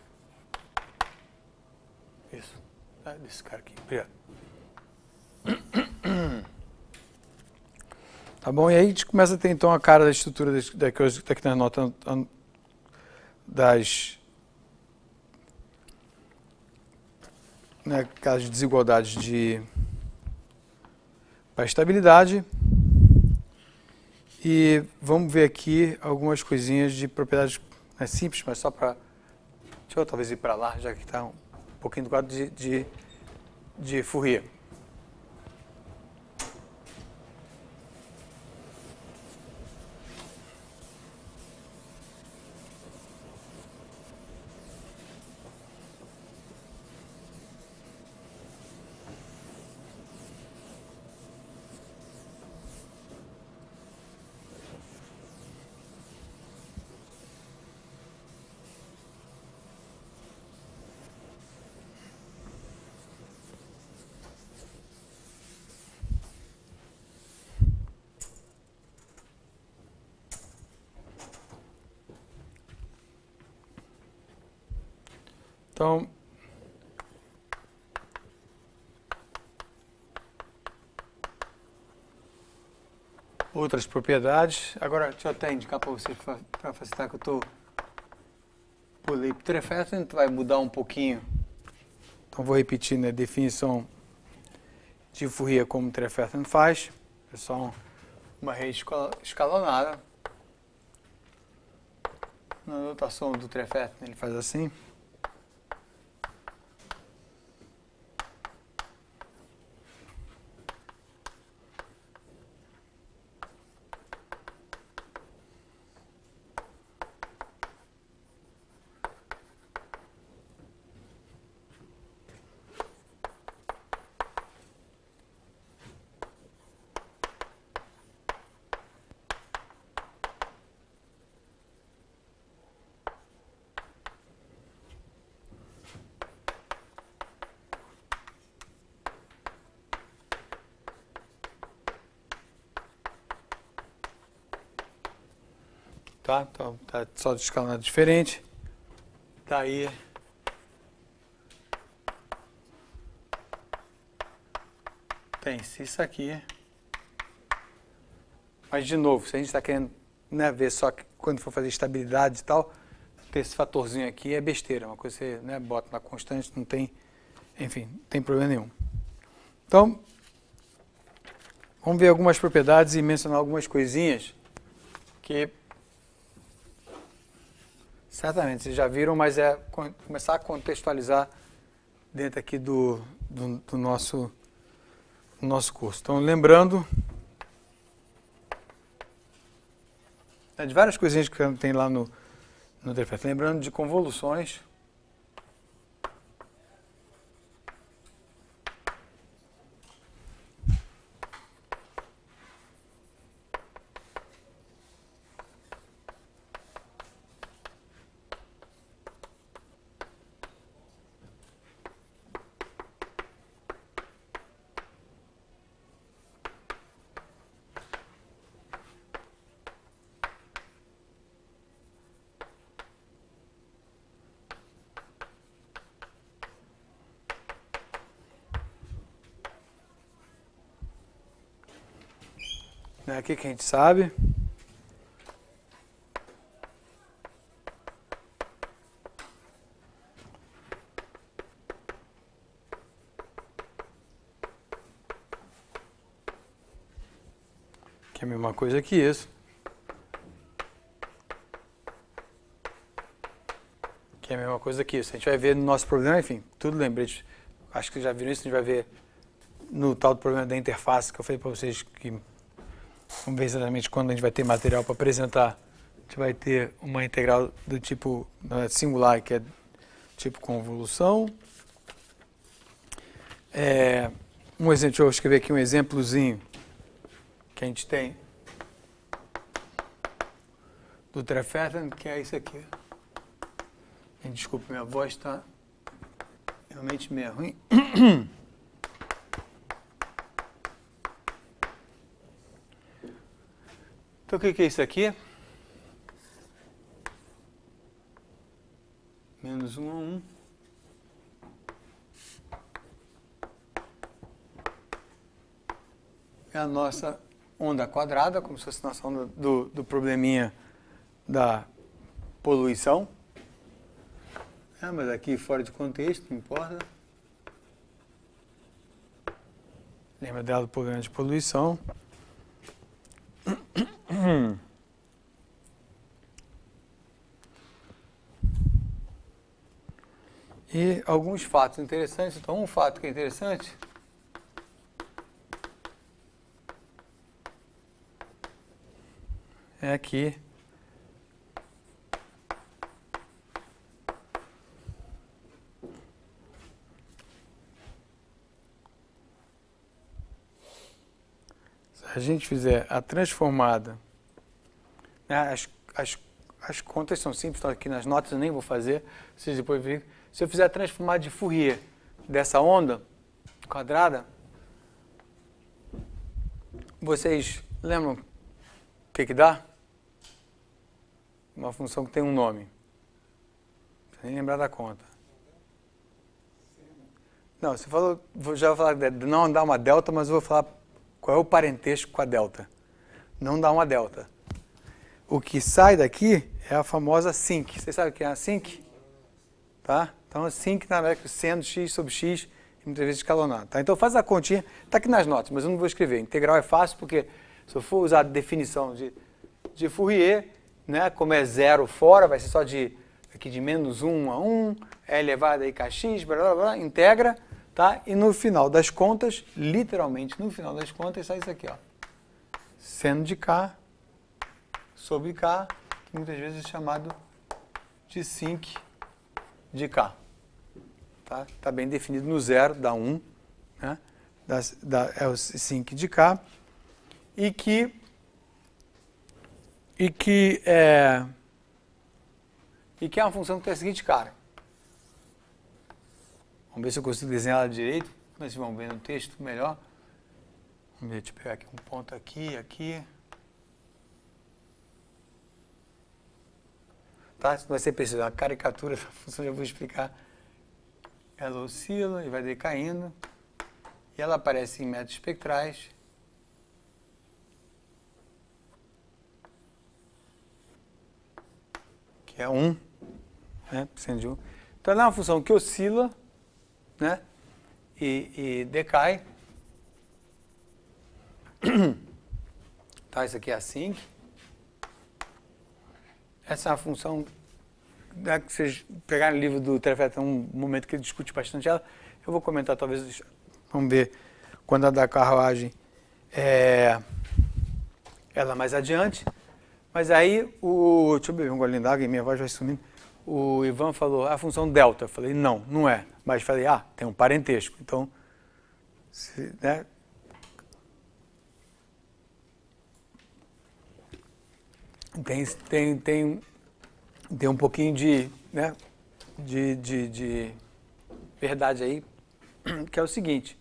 Isso. Ah, desse cara aqui. Obrigado. Tá bom? E aí a gente começa a ter então a cara da estrutura daqui na nota das aquelas desigualdades para estabilidade. E vamos ver aqui algumas coisinhas de propriedades simples, mas só para... Deixa eu talvez ir para lá, já que está um pouquinho do quadro de Fourier. Então, outras propriedades. Agora, deixa eu até indicar para vocês, para facilitar que eu pulei para o Trefethen, a gente vai mudar um pouquinho. Então, vou repetir, né, a definição de Fourier como o Trefethen faz. É só uma rede escalonada. Na notação do Trefethen, ele faz assim. Tá? Então, tá só de escalonado diferente. Tá aí. Tem-se isso aqui. Mas, de novo, se a gente está querendo, né, ver só que quando for fazer estabilidade e tal, ter esse fatorzinho aqui é besteira. Uma coisa que você, né, bota na constante, não tem, enfim, não tem problema nenhum. Então, vamos ver algumas propriedades e mencionar algumas coisinhas que certamente vocês já viram, mas é começar a contextualizar dentro aqui do nosso curso. Então, lembrando de várias coisinhas que tem lá no Trefethen. Lembrando de convoluções. né? O que a gente sabe? Que é a mesma coisa que isso. Que é a mesma coisa que isso. A gente vai ver no nosso problema, enfim, tudo lembrete. Acho que já viram isso, a gente vai ver no tal do problema da interface que eu falei para vocês que vamos ver exatamente quando a gente vai ter material para apresentar. A gente vai ter uma integral do tipo singular, que é tipo convolução. Um exemplo, deixa eu escrever aqui um exemplozinho que a gente tem do Trefethen, que é isso aqui. Desculpa, minha voz está realmente meio ruim. Então, o que é isso aqui? Menos 1 a 1. É a nossa onda quadrada, como se fosse a nossa onda do probleminha da poluição. Mas aqui fora de contexto, não importa. Lembra dela do problema de poluição. E alguns fatos interessantes. Então, um fato que é interessante é que se a gente fizer a transformada, né, as contas são simples, estão aqui nas notas, eu nem vou fazer, vocês depois verem. Se eu fizer a transformada de Fourier dessa onda quadrada, vocês lembram o que dá? Uma função que tem um nome. Não precisa nem lembrar da conta. Não, você falou, já vou falar de não dar uma delta, mas eu vou falar qual é o parentesco com a delta. Não dá uma delta. O que sai daqui é a famosa sinc. Vocês sabem o que é a sinc? Tá? Então, a sinc, na verdade, seno x sobre x, muitas vezes escalonado. Tá? Então, faz a continha. Está aqui nas notas, mas eu não vou escrever. Integral é fácil, porque se eu for usar a definição de Fourier, né, como é zero fora, vai ser só aqui de menos 1 a 1, é elevado a kx, blá, blá, blá, integra, tá? E no final das contas, literalmente, no final das contas, sai isso aqui, ó. Seno de k sobre k, que muitas vezes é chamado de sinc de k. Tá? Tá bem definido no zero, dá 1, né? É o sinc de k, e que é uma função que tem a seguinte cara. Vamos ver se eu consigo desenhar ela direito. Vocês vão ver no texto melhor. Vamos ver, deixa eu pegar aqui um ponto aqui. Tá? Isso vai ser preciso. A caricatura da função, já vou explicar. Ela oscila e vai decaindo. E ela aparece em métodos espectrais. Que é 1. Né? Sendo de 1. Então, ela é uma função que oscila, né? E decai. Tá, isso aqui é a sinc. Essa é uma função, né, que vocês pegaram no livro do Trefethen, um momento que ele discute bastante ela. Eu vou comentar, talvez, vamos ver, quando a da carruagem ela mais adiante. Mas aí, deixa eu beber um golinho d'água e minha voz vai sumindo. O Ivan falou, a função delta. Eu falei, não é. Mas falei, tem um parentesco. Então, né? Tem um pouquinho de verdade aí, que é o seguinte.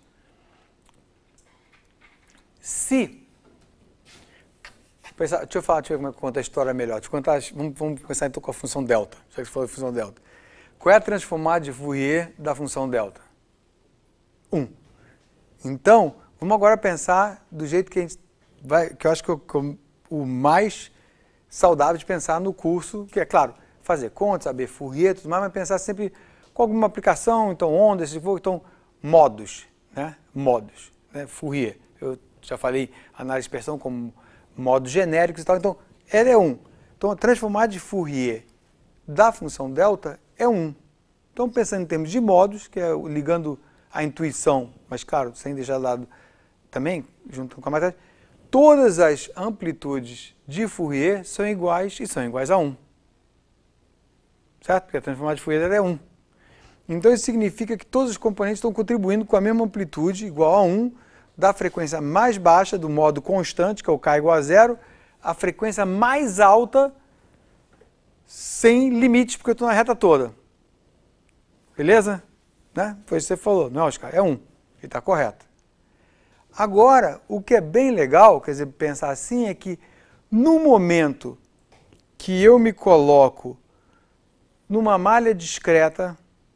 Deixa eu ver como é que conta a história melhor. Vamos começar então com a função delta, já que você falou de função delta. Qual é a transformada de Fourier da função delta? 1. Então, vamos agora pensar do jeito que a gente que eu acho que o mais saudável de pensar no curso, que é, claro, fazer conta, saber Fourier, tudo mais, mas pensar sempre com alguma aplicação, então ondas, então modos, né? Modos, né? Fourier. Eu já falei análise de expressão como modos genéricos e tal, então L é 1. Então, transformar de Fourier da função delta é 1. Então, pensando em termos de modos, que é ligando a intuição, mas claro, sem deixar de lado também, junto com a matéria, todas as amplitudes de Fourier são iguais e são iguais a 1. Certo? Porque a transformada de Fourier é 1. Então, isso significa que todos os componentes estão contribuindo com a mesma amplitude, igual a 1, da frequência mais baixa do modo constante, que é o K igual a 0, a frequência mais alta, sem limites, porque eu estou na reta toda. Beleza? Né? Foi isso que você falou. Não, Oscar, é 1. E está correto. Agora, o que é bem legal, quer dizer, pensar assim, é que no momento que eu me coloco numa malha discreta,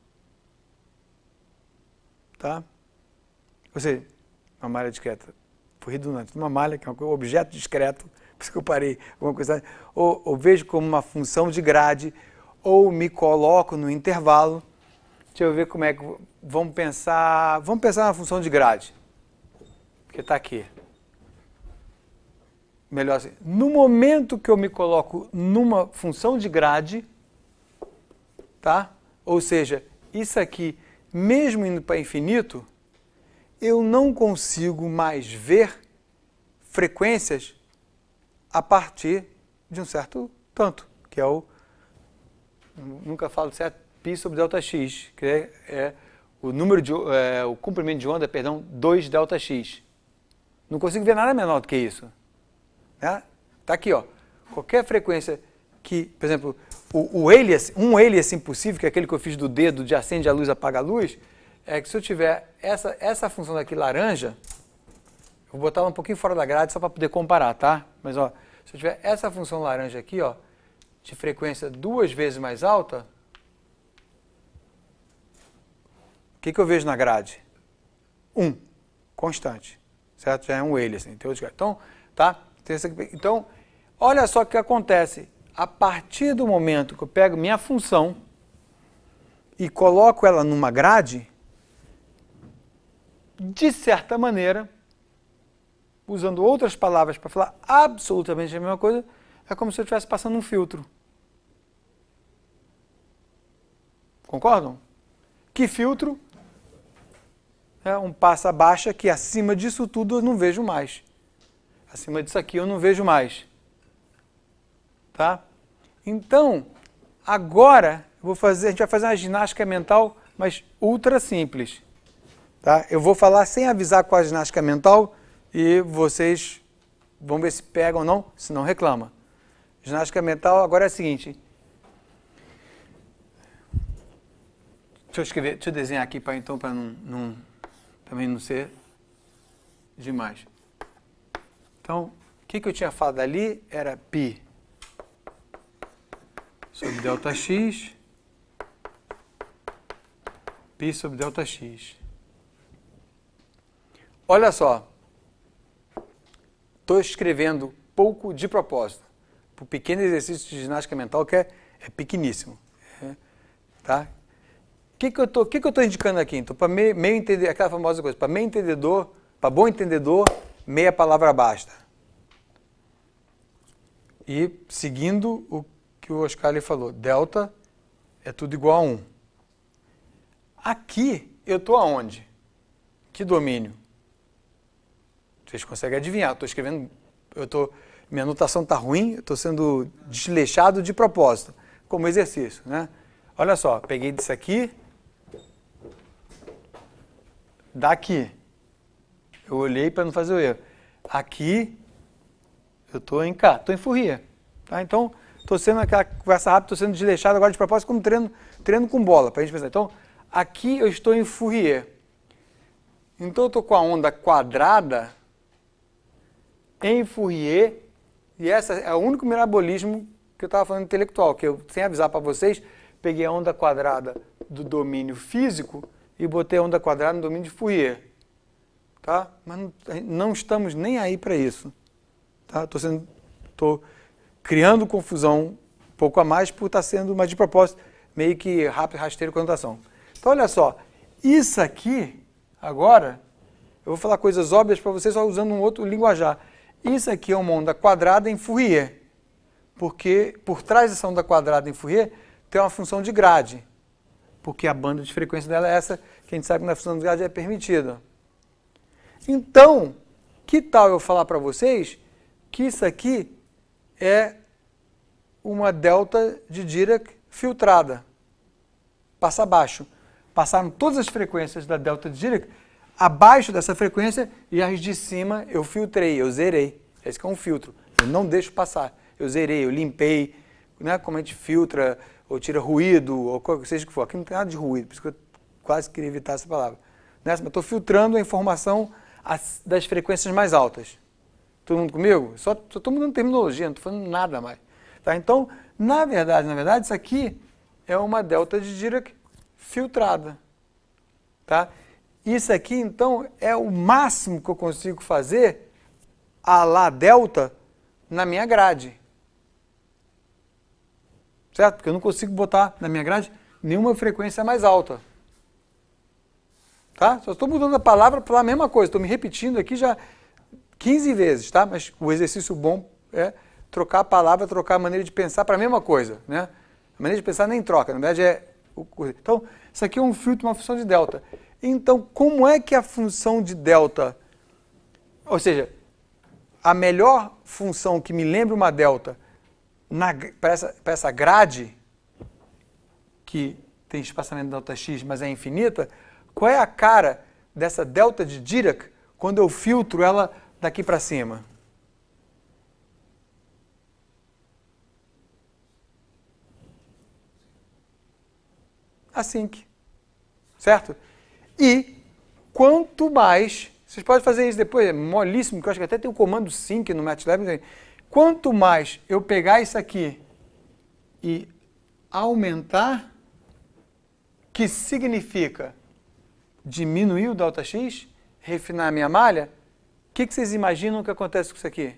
tá? Ou seja, uma malha discreta, foi redundante, uma malha que é um objeto discreto, por isso que eu parei, alguma coisa, ou vejo como uma função de grade, ou me coloco no intervalo. Deixa eu ver como é que... Vamos pensar na função de grade, que está aqui. Melhor assim. No momento que eu me coloco numa função de grade, tá? Ou seja, isso aqui, mesmo indo para infinito, eu não consigo mais ver frequências a partir de um certo tanto, que é o... Nunca falo certo, π sobre ΔX, que é o número de... o comprimento de onda, perdão, 2 ΔX. Não consigo ver nada menor do que isso. Né? Tá aqui, ó. Qualquer frequência que, por exemplo, um alias impossível, que é aquele que eu fiz do dedo de acende a luz, apaga a luz, é que se eu tiver essa função daqui laranja, eu vou botar ela um pouquinho fora da grade só para poder comparar, tá? Mas, ó, se eu tiver essa função laranja aqui, ó, de frequência 2 vezes mais alta, o que eu vejo na grade? 1, constante, certo? Já é um alias, assim, então, tá? Então, olha só o que acontece. A partir do momento que eu pego minha função e coloco ela numa grade, de certa maneira, usando outras palavras para falar absolutamente a mesma coisa, é como se eu estivesse passando um filtro. Concordam? Que filtro? É um passa baixa que acima disso tudo eu não vejo mais. Acima disso aqui eu não vejo mais. Tá? Então, agora a gente vai fazer uma ginástica mental, mas ultra simples. Tá? Eu vou falar sem avisar qual a ginástica mental e vocês vão ver se pegam ou não, se não reclama. Ginástica mental agora é a seguinte. Deixa eu desenhar aqui para também não ser demais. Então, o que eu tinha falado ali era π sobre ΔX, π sobre ΔX. Olha só, estou escrevendo pouco de propósito, para o pequeno exercício de ginástica mental que é pequeníssimo. Tá? O que eu estou indicando aqui? Então, para meio entender, aquela famosa coisa, para meio entendedor, para bom entendedor, meia palavra basta. E seguindo o que o Oscar lhe falou, delta é tudo igual a 1. Aqui eu estou aonde? Que domínio? Vocês conseguem adivinhar, eu estou escrevendo, minha anotação está ruim, eu estou sendo desleixado de propósito, como exercício, né? Olha só, peguei disso aqui, daqui, eu olhei para não fazer o erro. Aqui, eu estou em K, estou em Fourier. Tá? Então, estou sendo aquela conversa rápida, estou sendo desleixado agora de propósito como treino com bola, para a gente pensar. Então, aqui eu estou em Fourier. Então, eu estou com a onda quadrada em Fourier, e esse é o único mirabolismo que eu estava falando intelectual, que eu, sem avisar para vocês, peguei a onda quadrada do domínio físico e botei a onda quadrada no domínio de Fourier. Tá? Mas não estamos nem aí para isso. Tá? Estou criando confusão um pouco a mais por estar sendo, mas de propósito, meio que rápido, rasteiro, conotação. Então, olha só, isso aqui, agora, eu vou falar coisas óbvias para vocês só usando um outro linguajar. Isso aqui é uma onda quadrada em Fourier, porque por trás dessa onda quadrada em Fourier tem uma função de grade, porque a banda de frequência dela é essa, que a gente sabe que na função de grade é permitida. Então, que tal eu falar para vocês que isso aqui é uma delta de Dirac filtrada, passa abaixo. Passaram todas as frequências da delta de Dirac abaixo dessa frequência e as de cima eu filtrei, eu zerei. Esse que é um filtro. Eu não deixo passar. Eu zerei, eu limpei, né, como a gente filtra ou tira ruído, ou seja o que for. Aqui não tem nada de ruído, por isso que eu quase queria evitar essa palavra. Mas estou filtrando a informação das frequências mais altas. Todo mundo comigo? Só estou mudando terminologia, não estou falando nada mais. Tá? Então, na verdade, isso aqui é uma delta de Dirac filtrada. Tá? Isso aqui, então, é o máximo que eu consigo fazer a lá delta na minha grade. Certo? Porque eu não consigo botar na minha grade nenhuma frequência mais alta. Tá? Só estou mudando a palavra para a mesma coisa. Estou me repetindo aqui já 15 vezes, tá? Mas o exercício bom é trocar a palavra, trocar a maneira de pensar para a mesma coisa, né? A maneira de pensar nem troca, na verdade é... Então, isso aqui é um filtro, uma função de delta. Então, como é que a função de delta, ou seja, a melhor função que me lembra uma delta para essa grade, que tem espaçamento delta x, mas é infinita, qual é a cara dessa delta de Dirac quando eu filtro ela daqui para cima? Async, certo? E quanto mais, vocês podem fazer isso depois, é molíssimo, que eu acho que até tem o comando sync no MATLAB, quanto mais eu pegar isso aqui e aumentar, que significa diminuir o delta x, refinar a minha malha, o que vocês imaginam que acontece com isso aqui?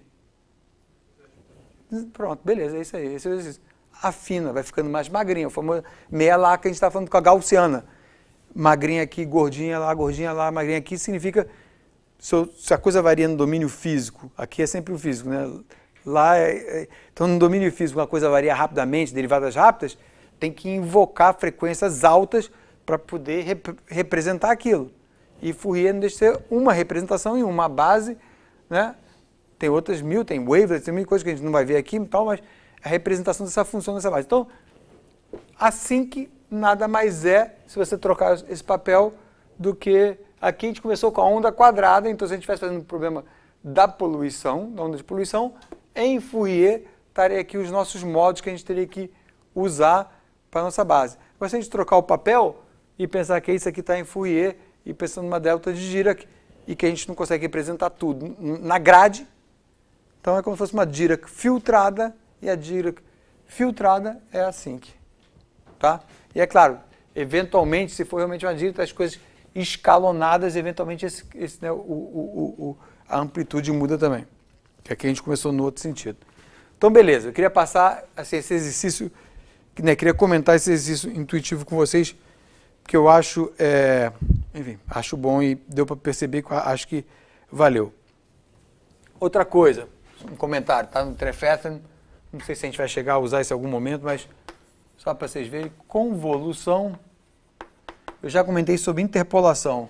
Pronto, beleza, é isso aí, esse é o exercício. Afina, vai ficando mais magrinha, o famoso meia lá que a gente está falando com a gaussiana. Magrinha aqui, gordinha lá, magrinha aqui, significa, se a coisa varia no domínio físico, aqui é sempre o físico, né? Lá então no domínio físico a coisa varia rapidamente, derivadas rápidas, tem que invocar frequências altas para poder representar aquilo. E Fourier não deixa de ser uma representação em uma base, né? Tem outras mil, tem wavelets, tem mil coisas que a gente não vai ver aqui e tal, mas a representação dessa função dessa base. Então, assim que nada mais é, se você trocar esse papel, do que aqui a gente começou com a onda quadrada, então se a gente estivesse fazendo o problema da poluição, da onda de poluição, em Fourier estaria aqui os nossos modos que a gente teria que usar para a nossa base. Agora, se a gente trocar o papel e pensar que isso aqui está em Fourier e pensando numa delta de Dirac e que a gente não consegue representar tudo na grade, então é como se fosse uma Dirac filtrada e a Dirac filtrada é a sync. Tá? E é claro, eventualmente, se for realmente uma Dirac, as coisas escalonadas, eventualmente né, a amplitude muda também. Que aqui a gente começou no outro sentido. Então, beleza, eu queria passar assim, esse exercício, né, queria comentar esse exercício intuitivo com vocês, que eu acho, enfim, acho bom e deu para perceber que acho que valeu. Outra coisa, um comentário, tá no Trefethen, não sei se a gente vai chegar a usar isso em algum momento, mas só para vocês verem, convolução, eu já comentei sobre interpolação.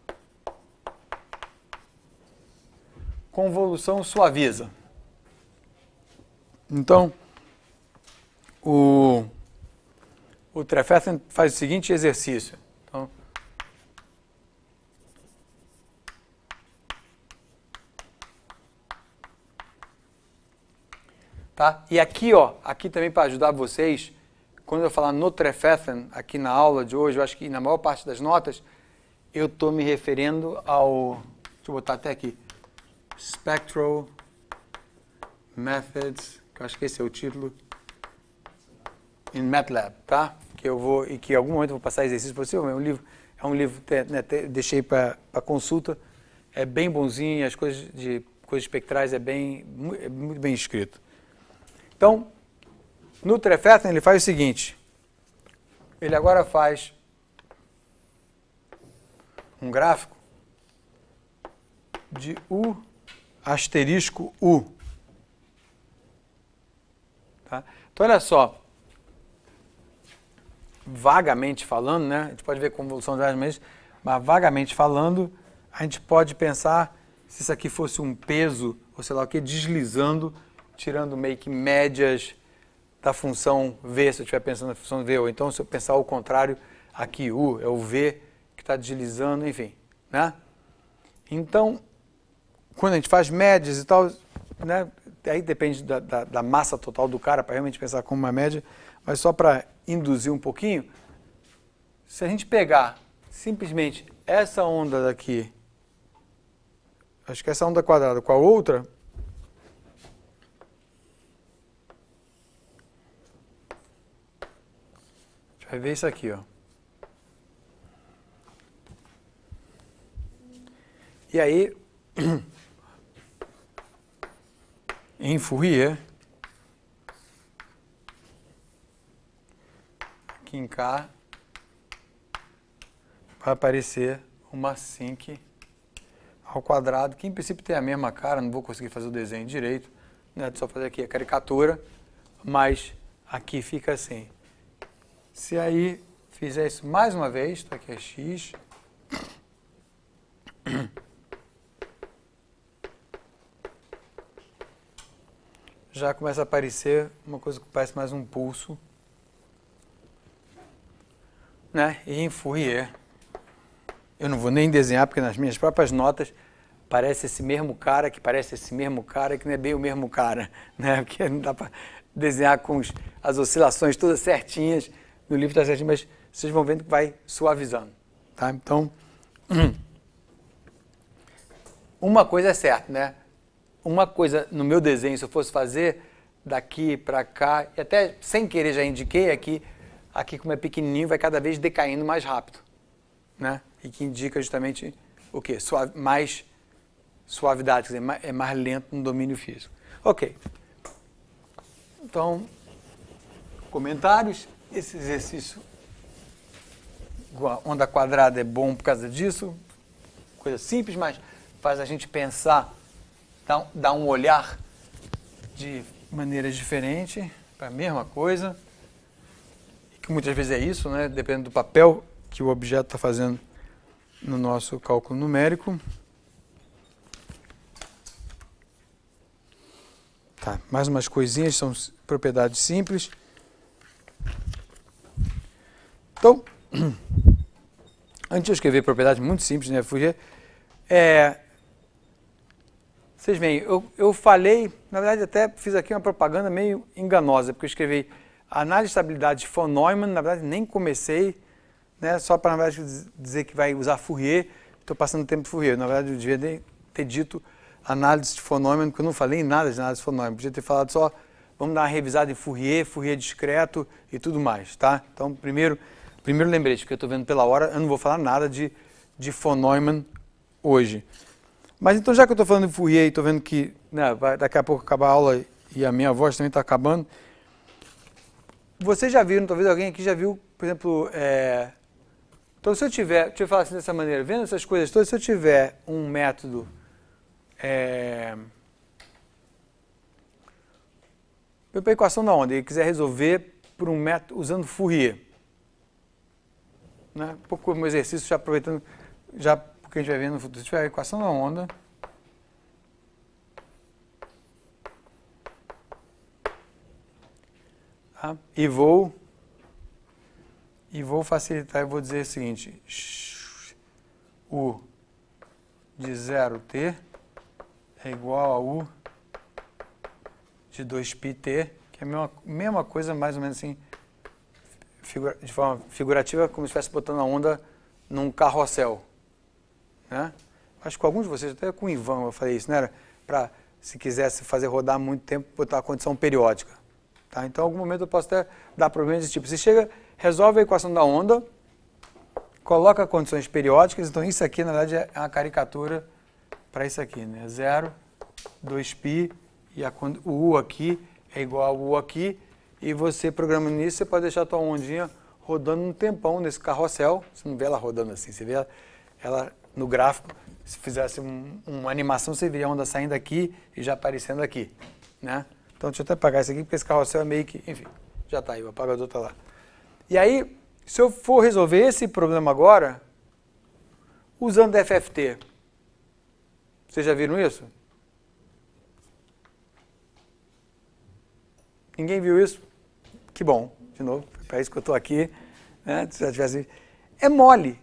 Convolução suaviza. Então, o Trefethen faz o seguinte exercício. Então, tá? E aqui, ó, aqui também para ajudar vocês, quando eu falar no Trefethen, aqui na aula de hoje, eu acho que na maior parte das notas, eu estou me referindo ao, deixa eu botar até aqui, Spectral Methods, que eu acho que esse é o título, in MATLAB, tá? Que eu vou, e que em algum momento eu vou passar exercício para você, é um livro, né, deixei para consulta, é bem bonzinho, as coisas de coisas espectrais é muito bem escrito. Então, no Trefethen ele faz o seguinte, ele agora faz um gráfico de U asterisco U. Tá? Então, olha só, vagamente falando, né? A gente pode ver convolução de mas vagamente falando, a gente pode pensar se isso aqui fosse um peso, ou sei lá o que, deslizando, tirando meio que médias da função V, se eu estiver pensando na função V, ou então se eu pensar ao contrário, aqui U é o V que está deslizando, enfim, né? Então, quando a gente faz médias e tal, né? Aí depende da massa total do cara, para realmente pensar como uma média, mas só para induzir um pouquinho, se a gente pegar simplesmente essa onda daqui, acho que essa onda quadrada com a outra, a gente vai ver isso aqui, ó. E aí, em Fourier, aqui em K, vai aparecer uma sinc ao quadrado, que em princípio tem a mesma cara, não vou conseguir fazer o desenho direito, né? Só fazer aqui a caricatura, mas aqui fica assim. Se aí fizer isso mais uma vez, tá aqui é x, já começa a aparecer uma coisa que parece mais um pulso, né? E em Fourier, eu não vou nem desenhar, porque nas minhas próprias notas parece esse mesmo cara, que parece esse mesmo cara, que não é bem o mesmo cara, né? Porque não dá para desenhar com as oscilações todas certinhas, no livro está certinho, mas vocês vão vendo que vai suavizando, tá? Então, uma coisa é certa, né? Uma coisa no meu desenho, se eu fosse fazer daqui para cá, e até sem querer já indiquei aqui como é pequenininho, vai cada vez decaindo mais rápido, né? E que indica justamente o quê? Mais suavidade, quer dizer, é mais lento no domínio físico. Ok. Então, comentários. Esse exercício, onda quadrada é bom por causa disso. Coisa simples, mas faz a gente pensar, dar um olhar de maneiras diferentes para a mesma coisa. Que muitas vezes é isso, né? Dependendo do papel que o objeto está fazendo no nosso cálculo numérico. Tá, mais umas coisinhas, são propriedades simples. Então, antes de eu escrever propriedades muito simples, né, Fourier, vocês veem, eu falei, na verdade até fiz aqui uma propaganda meio enganosa, porque eu escrevi análise de estabilidade de von Neumann, na verdade nem comecei, né, só para, na verdade, dizer que vai usar Fourier, estou passando tempo de Fourier. Na verdade, eu devia ter dito análise de von Neumann, porque eu não falei nada de análise de von Neumann, podia ter falado só, vamos dar uma revisada em Fourier, Fourier discreto e tudo mais, tá? Então, primeiro lembrete, porque eu estou vendo pela hora, eu não vou falar nada de von Neumann hoje. Mas então, já que eu estou falando de Fourier e estou vendo que, né, vai daqui a pouco acabar a aula e a minha voz também está acabando, vocês já viram, talvez alguém aqui já viu, por exemplo, então se deixa eu falar assim dessa maneira, vendo essas coisas todas, se eu tiver um método para a equação da onda e quiser resolver por um método usando Fourier, né? Um pouco como exercício, já aproveitando, já porque a gente vai ver no futuro, se tiver a equação da onda, tá? E vou facilitar, eu vou dizer o seguinte, U de 0t é igual a U de 2πt, que é a mesma coisa, mais ou menos assim, de forma figurativa, como se estivesse botando a onda num carrossel, né? Acho que com alguns de vocês, até com o Ivan eu falei isso, né? Para, se quisesse fazer rodar muito tempo, botar a condição periódica. Tá? Então, em algum momento eu posso até dar problemas desse tipo. Você chega, resolve a equação da onda, coloca condições periódicas, então isso aqui, na verdade, é uma caricatura para isso aqui, né? 0 2π, e o U aqui é igual ao U aqui, e você programando nisso, você pode deixar a tua ondinha rodando um tempão nesse carrossel. Você não vê ela rodando assim, você vê ela no gráfico. Se fizesse uma animação, você veria a onda saindo aqui e já aparecendo aqui, né? Então, deixa eu até apagar isso aqui, porque esse carrossel é meio que... Enfim, já está aí, o apagador está lá. E aí, se eu for resolver esse problema agora, usando FFT, vocês já viram isso? Ninguém viu isso? Que bom, de novo, é para isso que eu estou aqui, né? Se já tivesse... É mole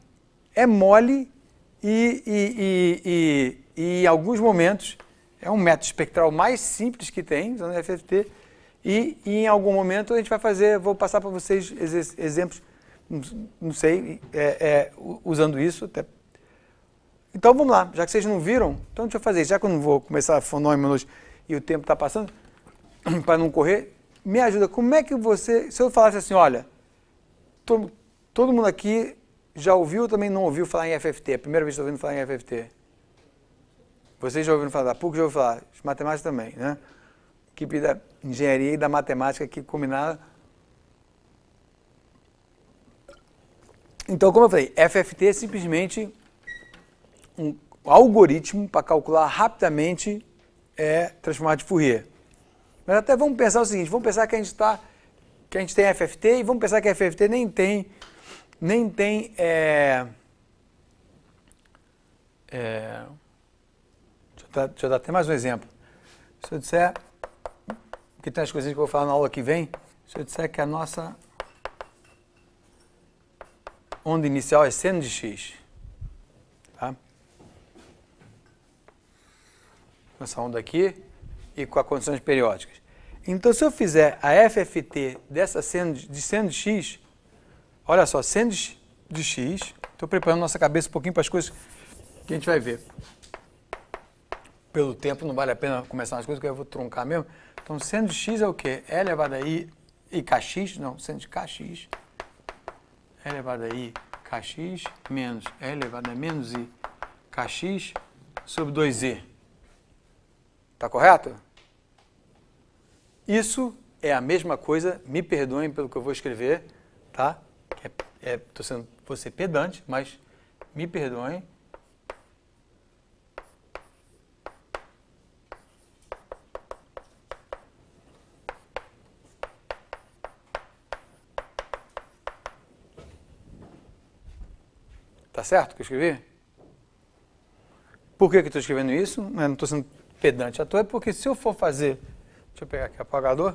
e em alguns momentos é um método espectral mais simples que tem, usando FFT, e em algum momento a gente vai fazer, vou passar para vocês exemplos, não sei, usando isso. Até. Então vamos lá, já que vocês não viram, então deixa eu fazer isso, já que eu não vou começar a fenômenos e o tempo está passando, para não correr, me ajuda, como é que você, se eu falasse assim, olha, todo mundo aqui já ouviu ou também não ouviu falar em FFT? É a primeira vez que estou ouvindo falar em FFT. Vocês já ouviram falar da PUC, já ouviram falar, os matemáticos também, né? Equipe da engenharia e da matemática aqui combinada. Então, como eu falei, FFT é simplesmente um algoritmo para calcular rapidamente transformado de Fourier. Mas até vamos pensar o seguinte, vamos pensar que a gente tem FFT e vamos pensar que a FFT nem tem deixa eu dar até mais um exemplo. Se eu disser, que tem as coisinhas que eu vou falar na aula que vem, se eu disser que a nossa onda inicial é seno de x, tá? Essa onda aqui e com as condições periódicas. Então, se eu fizer a FFT dessa seno de x, olha só, seno de x, estou preparando nossa cabeça um pouquinho para as coisas que a gente vai ver. Pelo tempo, não vale a pena começar umas coisas que eu vou truncar mesmo. Então, seno de x é o quê? E elevado a i kx, não, seno de kx, e elevado a i kx menos e elevado a menos i kx sobre 2i. Tá correto? Isso é a mesma coisa, me perdoem pelo que eu vou escrever, tá? Vou ser pedante, mas me perdoem. Tá certo o que eu escrevi? Por que eu estou escrevendo isso? Eu não estou sendo pedante à toa, é porque se eu for fazer... Deixa eu pegar aqui o apagador.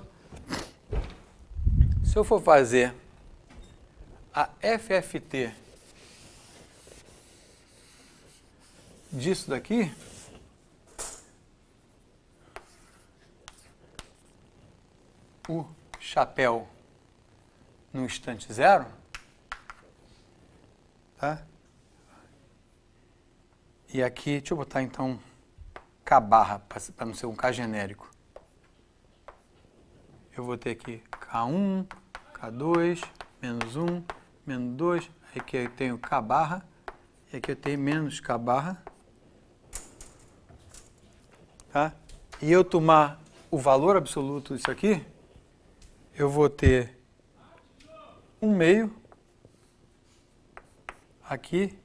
Se eu for fazer a FFT disso daqui, o chapéu no instante zero, tá? E aqui, deixa eu botar então K barra, para não ser um K genérico. Eu vou ter aqui K1, K2, menos 1, menos 2, aqui eu tenho K barra, e aqui eu tenho menos K barra. Tá? E eu tomar o valor absoluto disso aqui, eu vou ter 1/2 aqui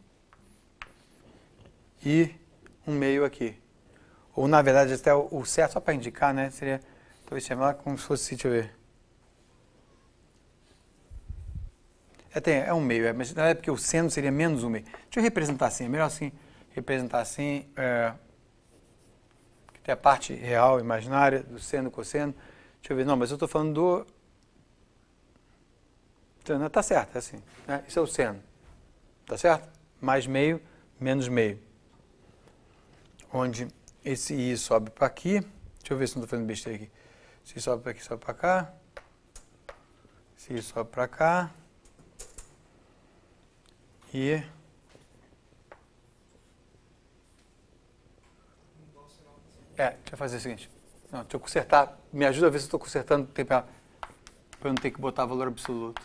e 1/2 aqui. Ou, na verdade, até o certo, só para indicar, né, seria, talvez chamar como se fosse, deixa eu ver. É 1/2, mas não é porque o seno seria menos 1/2. Deixa eu representar assim, é melhor assim, representar assim, que tem a parte real, imaginária, do seno, cosseno. Deixa eu ver, não, mas eu estou falando do... Não, tá certo, é assim, né? Isso é o seno, tá certo? Mais meio, menos meio. Onde esse i sobe para aqui, deixa eu ver se não estou fazendo besteira aqui. Esse i sobe para aqui, sobe para cá. Esse i sobe para cá. E... deixa eu fazer o seguinte. Não, deixa eu consertar. Me ajuda a ver se eu estou consertando para eu não ter que botar valor absoluto.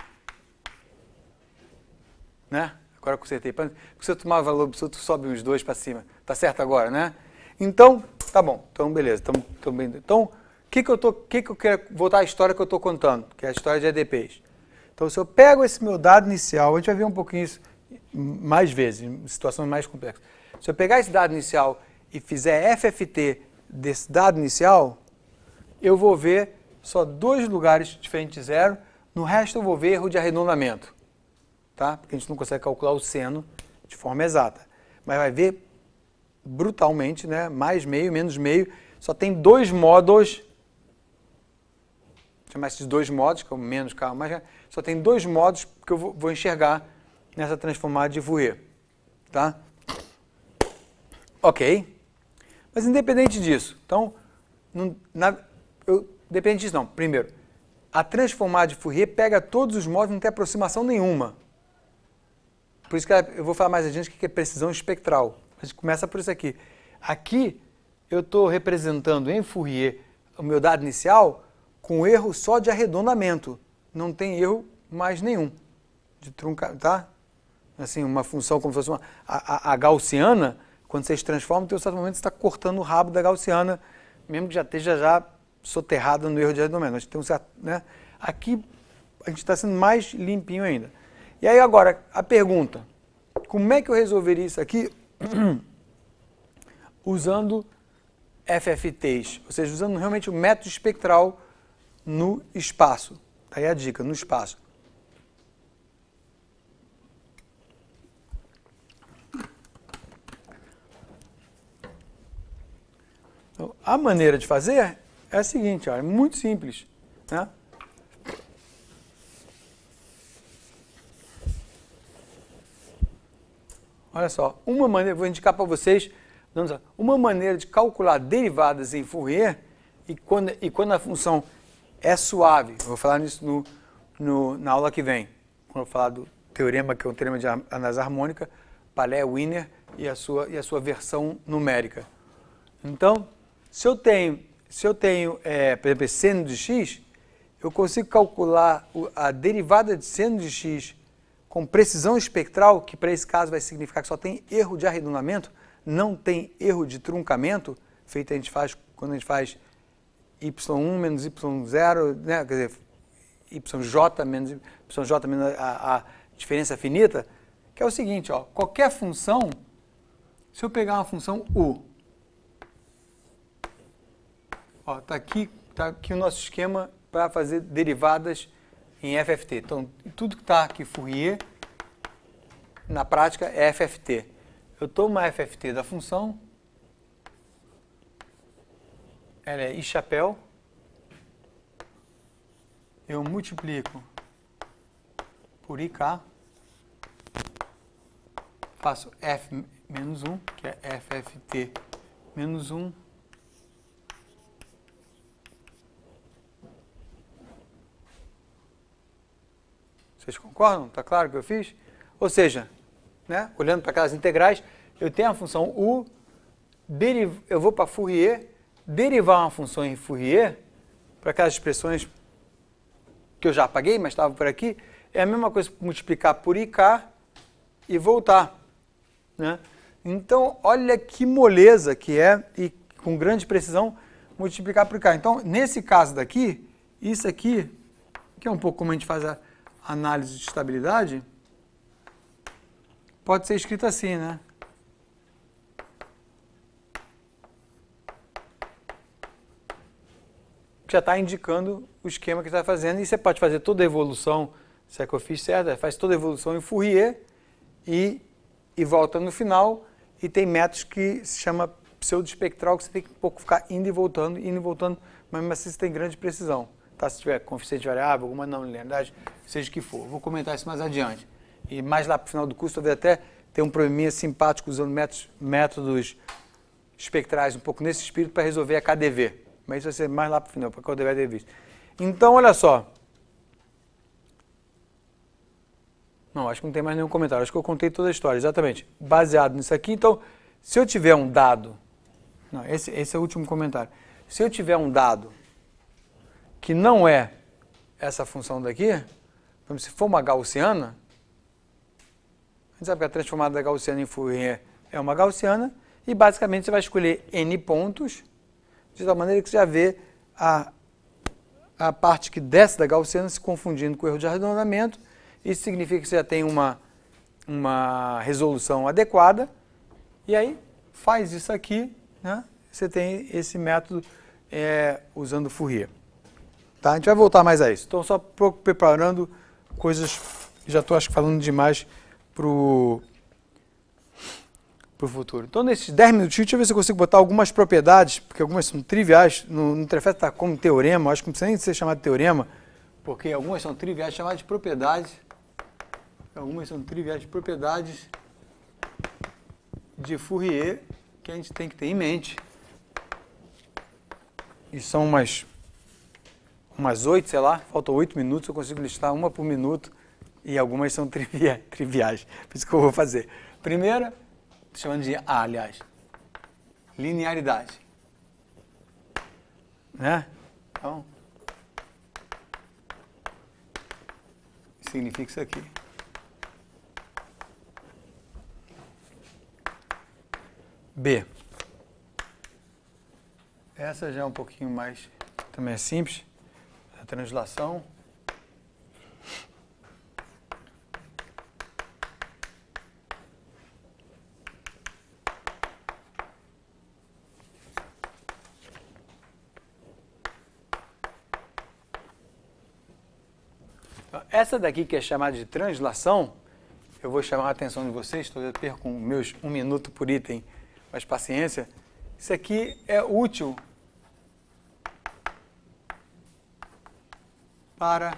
Né? Agora eu consertei. Se eu tomar valor absoluto, sobe uns 2 para cima. Tá certo agora, né? Então, Tá bom, então beleza. Então, o que eu quero voltar à história que eu estou contando, que é a história de EDPs. Então, se eu pego esse meu dado inicial, a gente vai ver um pouquinho isso mais vezes, em situações mais complexas. Se eu pegar esse dado inicial e fizer FFT desse dado inicial, eu vou ver só 2 lugares diferentes de zero, no resto eu vou ver erro de arredondamento, tá? Porque a gente não consegue calcular o seno de forma exata. Mas vai ver brutalmente, né? Mais meio, menos meio, só tem 2 módulos, chamar esses 2 módulos, que é o menos K, mais, só tem 2 módulos que eu vou enxergar nessa transformada de Fourier, tá? Ok. Mas independente disso, então, independente disso não, primeiro, a transformada de Fourier pega todos os módulos, não tem aproximação nenhuma. Por isso que eu vou falar mais adiante o que é precisão espectral. A gente começa por isso aqui. Aqui, eu estou representando em Fourier o meu dado inicial com erro só de arredondamento. Não tem erro mais nenhum de truncar, tá? Assim, uma função como se fosse a gaussiana, quando vocês transformam, em um certo momento você está cortando o rabo da gaussiana, mesmo que já esteja já soterrada no erro de arredondamento. A gente tem um certo, né? Aqui a gente está sendo mais limpinho ainda. E aí agora, a pergunta, como é que eu resolveria isso aqui usando FFTs, ou seja, usando realmente o método espectral no espaço. Daí a dica, no espaço. Então, a maneira de fazer é a seguinte, ó, é muito simples, né? Olha só, uma maneira, vou indicar para vocês, uma maneira de calcular derivadas em Fourier e quando a função é suave, eu vou falar nisso na aula que vem, quando eu falar do teorema, que é um teorema de análise harmônica, Palais-Wiener e a sua versão numérica. Então, se eu tenho por exemplo, seno de x, eu consigo calcular a derivada de seno de x com precisão espectral, que para esse caso vai significar que só tem erro de arredondamento, não tem erro de truncamento, feito quando a gente faz y1 menos y0, né? Quer dizer, yj menos a diferença finita, que é o seguinte, ó, qualquer função, se eu pegar uma função u, ó, tá aqui o nosso esquema para fazer derivadas em FFT. Então, tudo que está aqui Fourier, na prática, é FFT. Eu tomo a FFT da função, ela é I chapéu, eu multiplico por IK, faço F menos 1, que é FFT menos 1, vocês concordam? Está claro o que eu fiz? Ou seja, né, olhando para aquelas integrais, eu tenho a função u, eu vou para Fourier, derivar uma função em Fourier, para aquelas expressões que eu já apaguei, mas estavam por aqui, é a mesma coisa que multiplicar por IK e voltar. Né? Então, olha que moleza que é, e com grande precisão, multiplicar por IK. Então, nesse caso daqui, isso aqui, que é um pouco como a gente faz a análise de estabilidade, pode ser escrito assim, né? Já está indicando o esquema que está fazendo, e você pode fazer toda a evolução, se é que eu fiz certo, faz toda a evolução em Fourier e volta no final, e tem métodos que se chama pseudoespectral, que você tem que um pouco ficar indo e voltando, mas mesmo assim você tem grande precisão. Tá? Se tiver coeficiente variável, alguma não linearidade, seja o que for. Vou comentar isso mais adiante. E mais lá para o final do curso, talvez até ter um probleminha simpático usando métodos espectrais, um pouco nesse espírito, para resolver a KDV. Mas isso vai ser mais lá para o final, para que eu deve ter visto. Então, olha só. Não, acho que não tem mais nenhum comentário. Acho que eu contei toda a história, exatamente. Baseado nisso aqui, então, se eu tiver um dado... Não, esse é o último comentário. Se eu tiver um dado que não é essa função daqui, se for uma gaussiana, a gente sabe que a transformada da gaussiana em Fourier é uma gaussiana, E basicamente você vai escolher N pontos, de tal maneira que você já vê a parte que desce da gaussiana se confundindo com o erro de arredondamento. Isso significa que você já tem uma resolução adequada. E aí faz isso aqui, né? Você tem esse método usando Fourier. Tá? A gente vai voltar mais a isso. Então, só preparando coisas, já estou acho que falando demais para o futuro. Então, nesses 10 minutinhos, deixa eu ver se eu consigo botar algumas propriedades, porque algumas são triviais, no Trefet está como teorema, acho que não precisa nem ser chamado de teorema, porque algumas são triviais, chamadas de propriedades, algumas são triviais de propriedades de Fourier, que a gente tem que ter em mente. E são umas 8, sei lá, faltam 8 minutos, eu consigo listar uma por minuto, e algumas são triviais. Por isso que eu vou fazer. Primeira, chamando de aliás, linearidade. Né? Então, significa isso aqui. B. Essa já é um pouquinho mais, também é simples, a translação. Essa daqui que é chamada de translação, eu vou chamar a atenção de vocês, eu perco meus 1 minuto por item, mas paciência. Isso aqui é útil para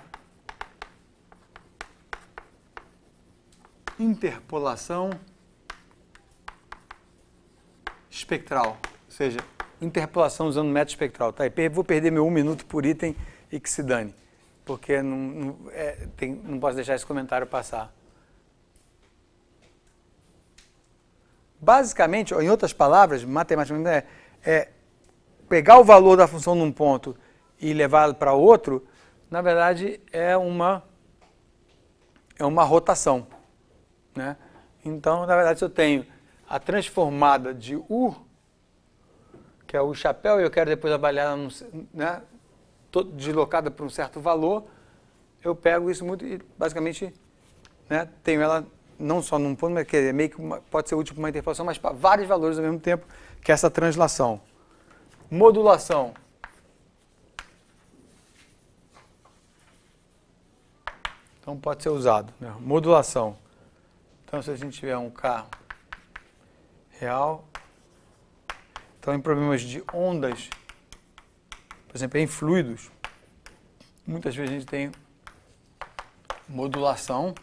interpolação espectral, ou seja, interpolação usando método espectral. Tá? Vou perder meu 1 minuto por item e que se dane, porque não posso deixar esse comentário passar. Basicamente, ou em outras palavras, matematicamente, pegar o valor da função num ponto e levá-lo para outro, na verdade, é uma rotação. Né? Então, na verdade, se eu tenho a transformada de U, que é o chapéu, e eu quero depois avaliar, né, deslocada para um certo valor, eu pego isso muito e, basicamente, né, tenho ela não só num ponto, mas que meio que pode ser útil para uma interpolação, mas para vários valores ao mesmo tempo, que é essa translação. Modulação. Então, pode ser usado. Né? Modulação. Então, se a gente tiver um K real, então, em problemas de ondas, por exemplo, em fluidos, muitas vezes a gente tem modulação,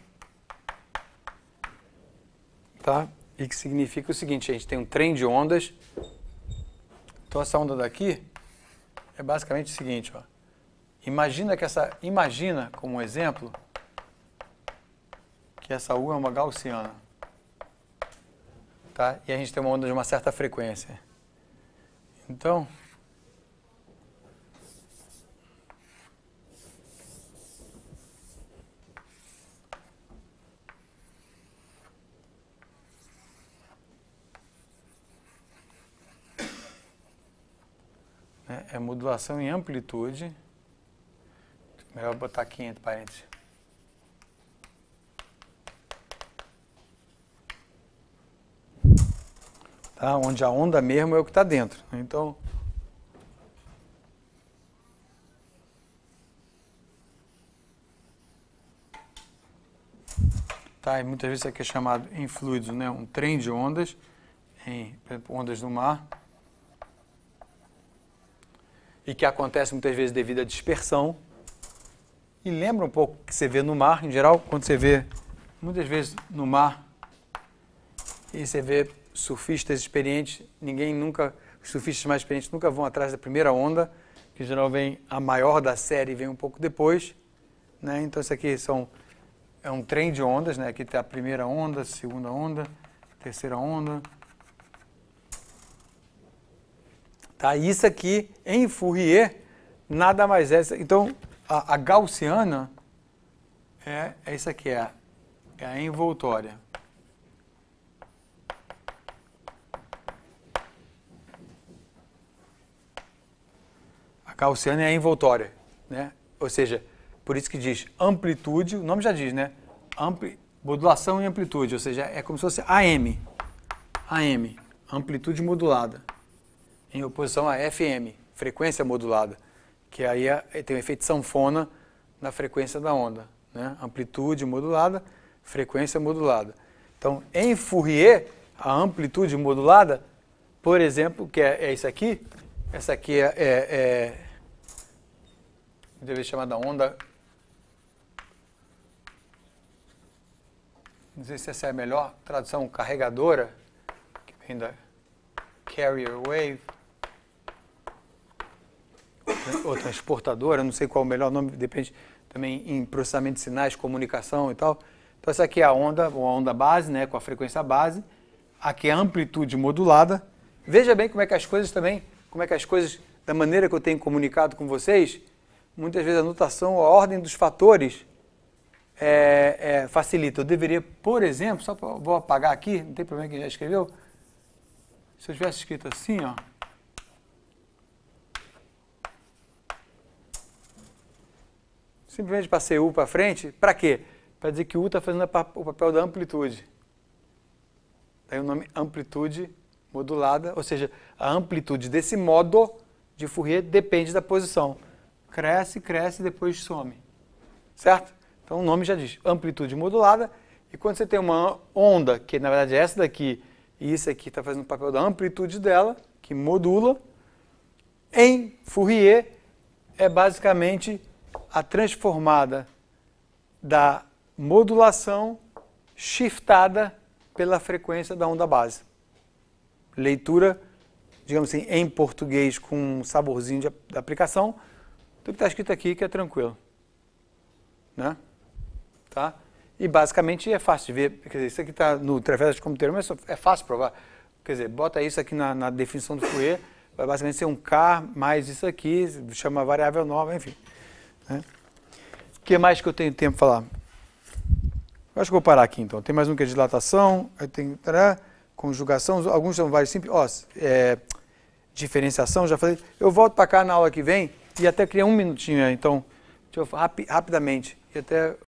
tá? E que significa o seguinte, a gente tem um trem de ondas. Então, essa onda daqui é basicamente o seguinte, ó. Imagina como exemplo que essa U é uma gaussiana, tá? E a gente tem uma onda de uma certa frequência. Então, é modulação em amplitude. Melhor botar aqui entre parênteses. Tá? Onde a onda mesmo é o que está dentro. Então, tá? E muitas vezes isso aqui é chamado em fluidos, né? Um trem de ondas, por exemplo, ondas do mar, e que acontece muitas vezes devido à dispersão. E lembra um pouco que você vê no mar, em geral, quando você vê muitas vezes no mar, e você vê surfistas experientes, os surfistas mais experientes nunca vão atrás da primeira onda, que em geral vem a maior da série e vem um pouco depois. Né? Então isso aqui é um trem de ondas, né? Aqui tem a primeira onda, a segunda onda, a terceira onda. Tá? Isso aqui, em Fourier, nada mais é. Então, a gaussiana é isso aqui, é a envoltória. gaussiana é a envoltória, né? Ou seja, por isso que diz amplitude, o nome já diz, né? Modulação e amplitude, ou seja, é como se fosse AM, amplitude modulada, em oposição a FM, frequência modulada, que aí tem o efeito sanfona na frequência da onda, né? Amplitude modulada, frequência modulada. Então, em Fourier, a amplitude modulada, por exemplo, que é isso aqui, essa aqui deve chamar da onda, não sei se essa é a melhor tradução, carregadora, que vem da carrier wave, ou transportadora, não sei qual é o melhor nome, depende também em processamento de sinais, comunicação e tal. Então essa aqui é a onda base, né, com a frequência base, aqui é a amplitude modulada. Veja bem como é que as coisas também, da maneira que eu tenho comunicado com vocês, muitas vezes a notação, a ordem dos fatores facilita. Eu deveria, por exemplo, vou apagar aqui, não tem problema quem já escreveu, se eu tivesse escrito assim, ó, simplesmente passei U para frente, para quê? Para dizer que U está fazendo o papel da amplitude. Daí o nome amplitude modulada, ou seja, a amplitude desse modo de Fourier depende da posição. Cresce, cresce e depois some. Certo? Então o nome já diz, amplitude modulada. E quando você tem uma onda, que na verdade é essa daqui, e isso aqui está fazendo o papel da amplitude dela, que modula, em Fourier é basicamente a transformada da modulação shiftada pela frequência da onda base. Leitura, digamos assim, em português com um saborzinho de aplicação, tudo que está escrito aqui que é tranquilo. Né? Tá? E basicamente é fácil de ver, quer dizer, isso aqui está no Travessa de Computador, mas é fácil de provar. Quer dizer, bota isso aqui na definição do Fourier, vai basicamente ser um K mais isso aqui, chama variável nova, enfim. Né? O que mais que eu tenho tempo para falar? Eu acho que vou parar aqui então. Tem mais um que é dilatação, aí tem conjugação, alguns são vários simples. Diferenciação, já falei. Eu volto para cá na aula que vem e até criar um minutinho aí, então, deixa eu rapidamente. E até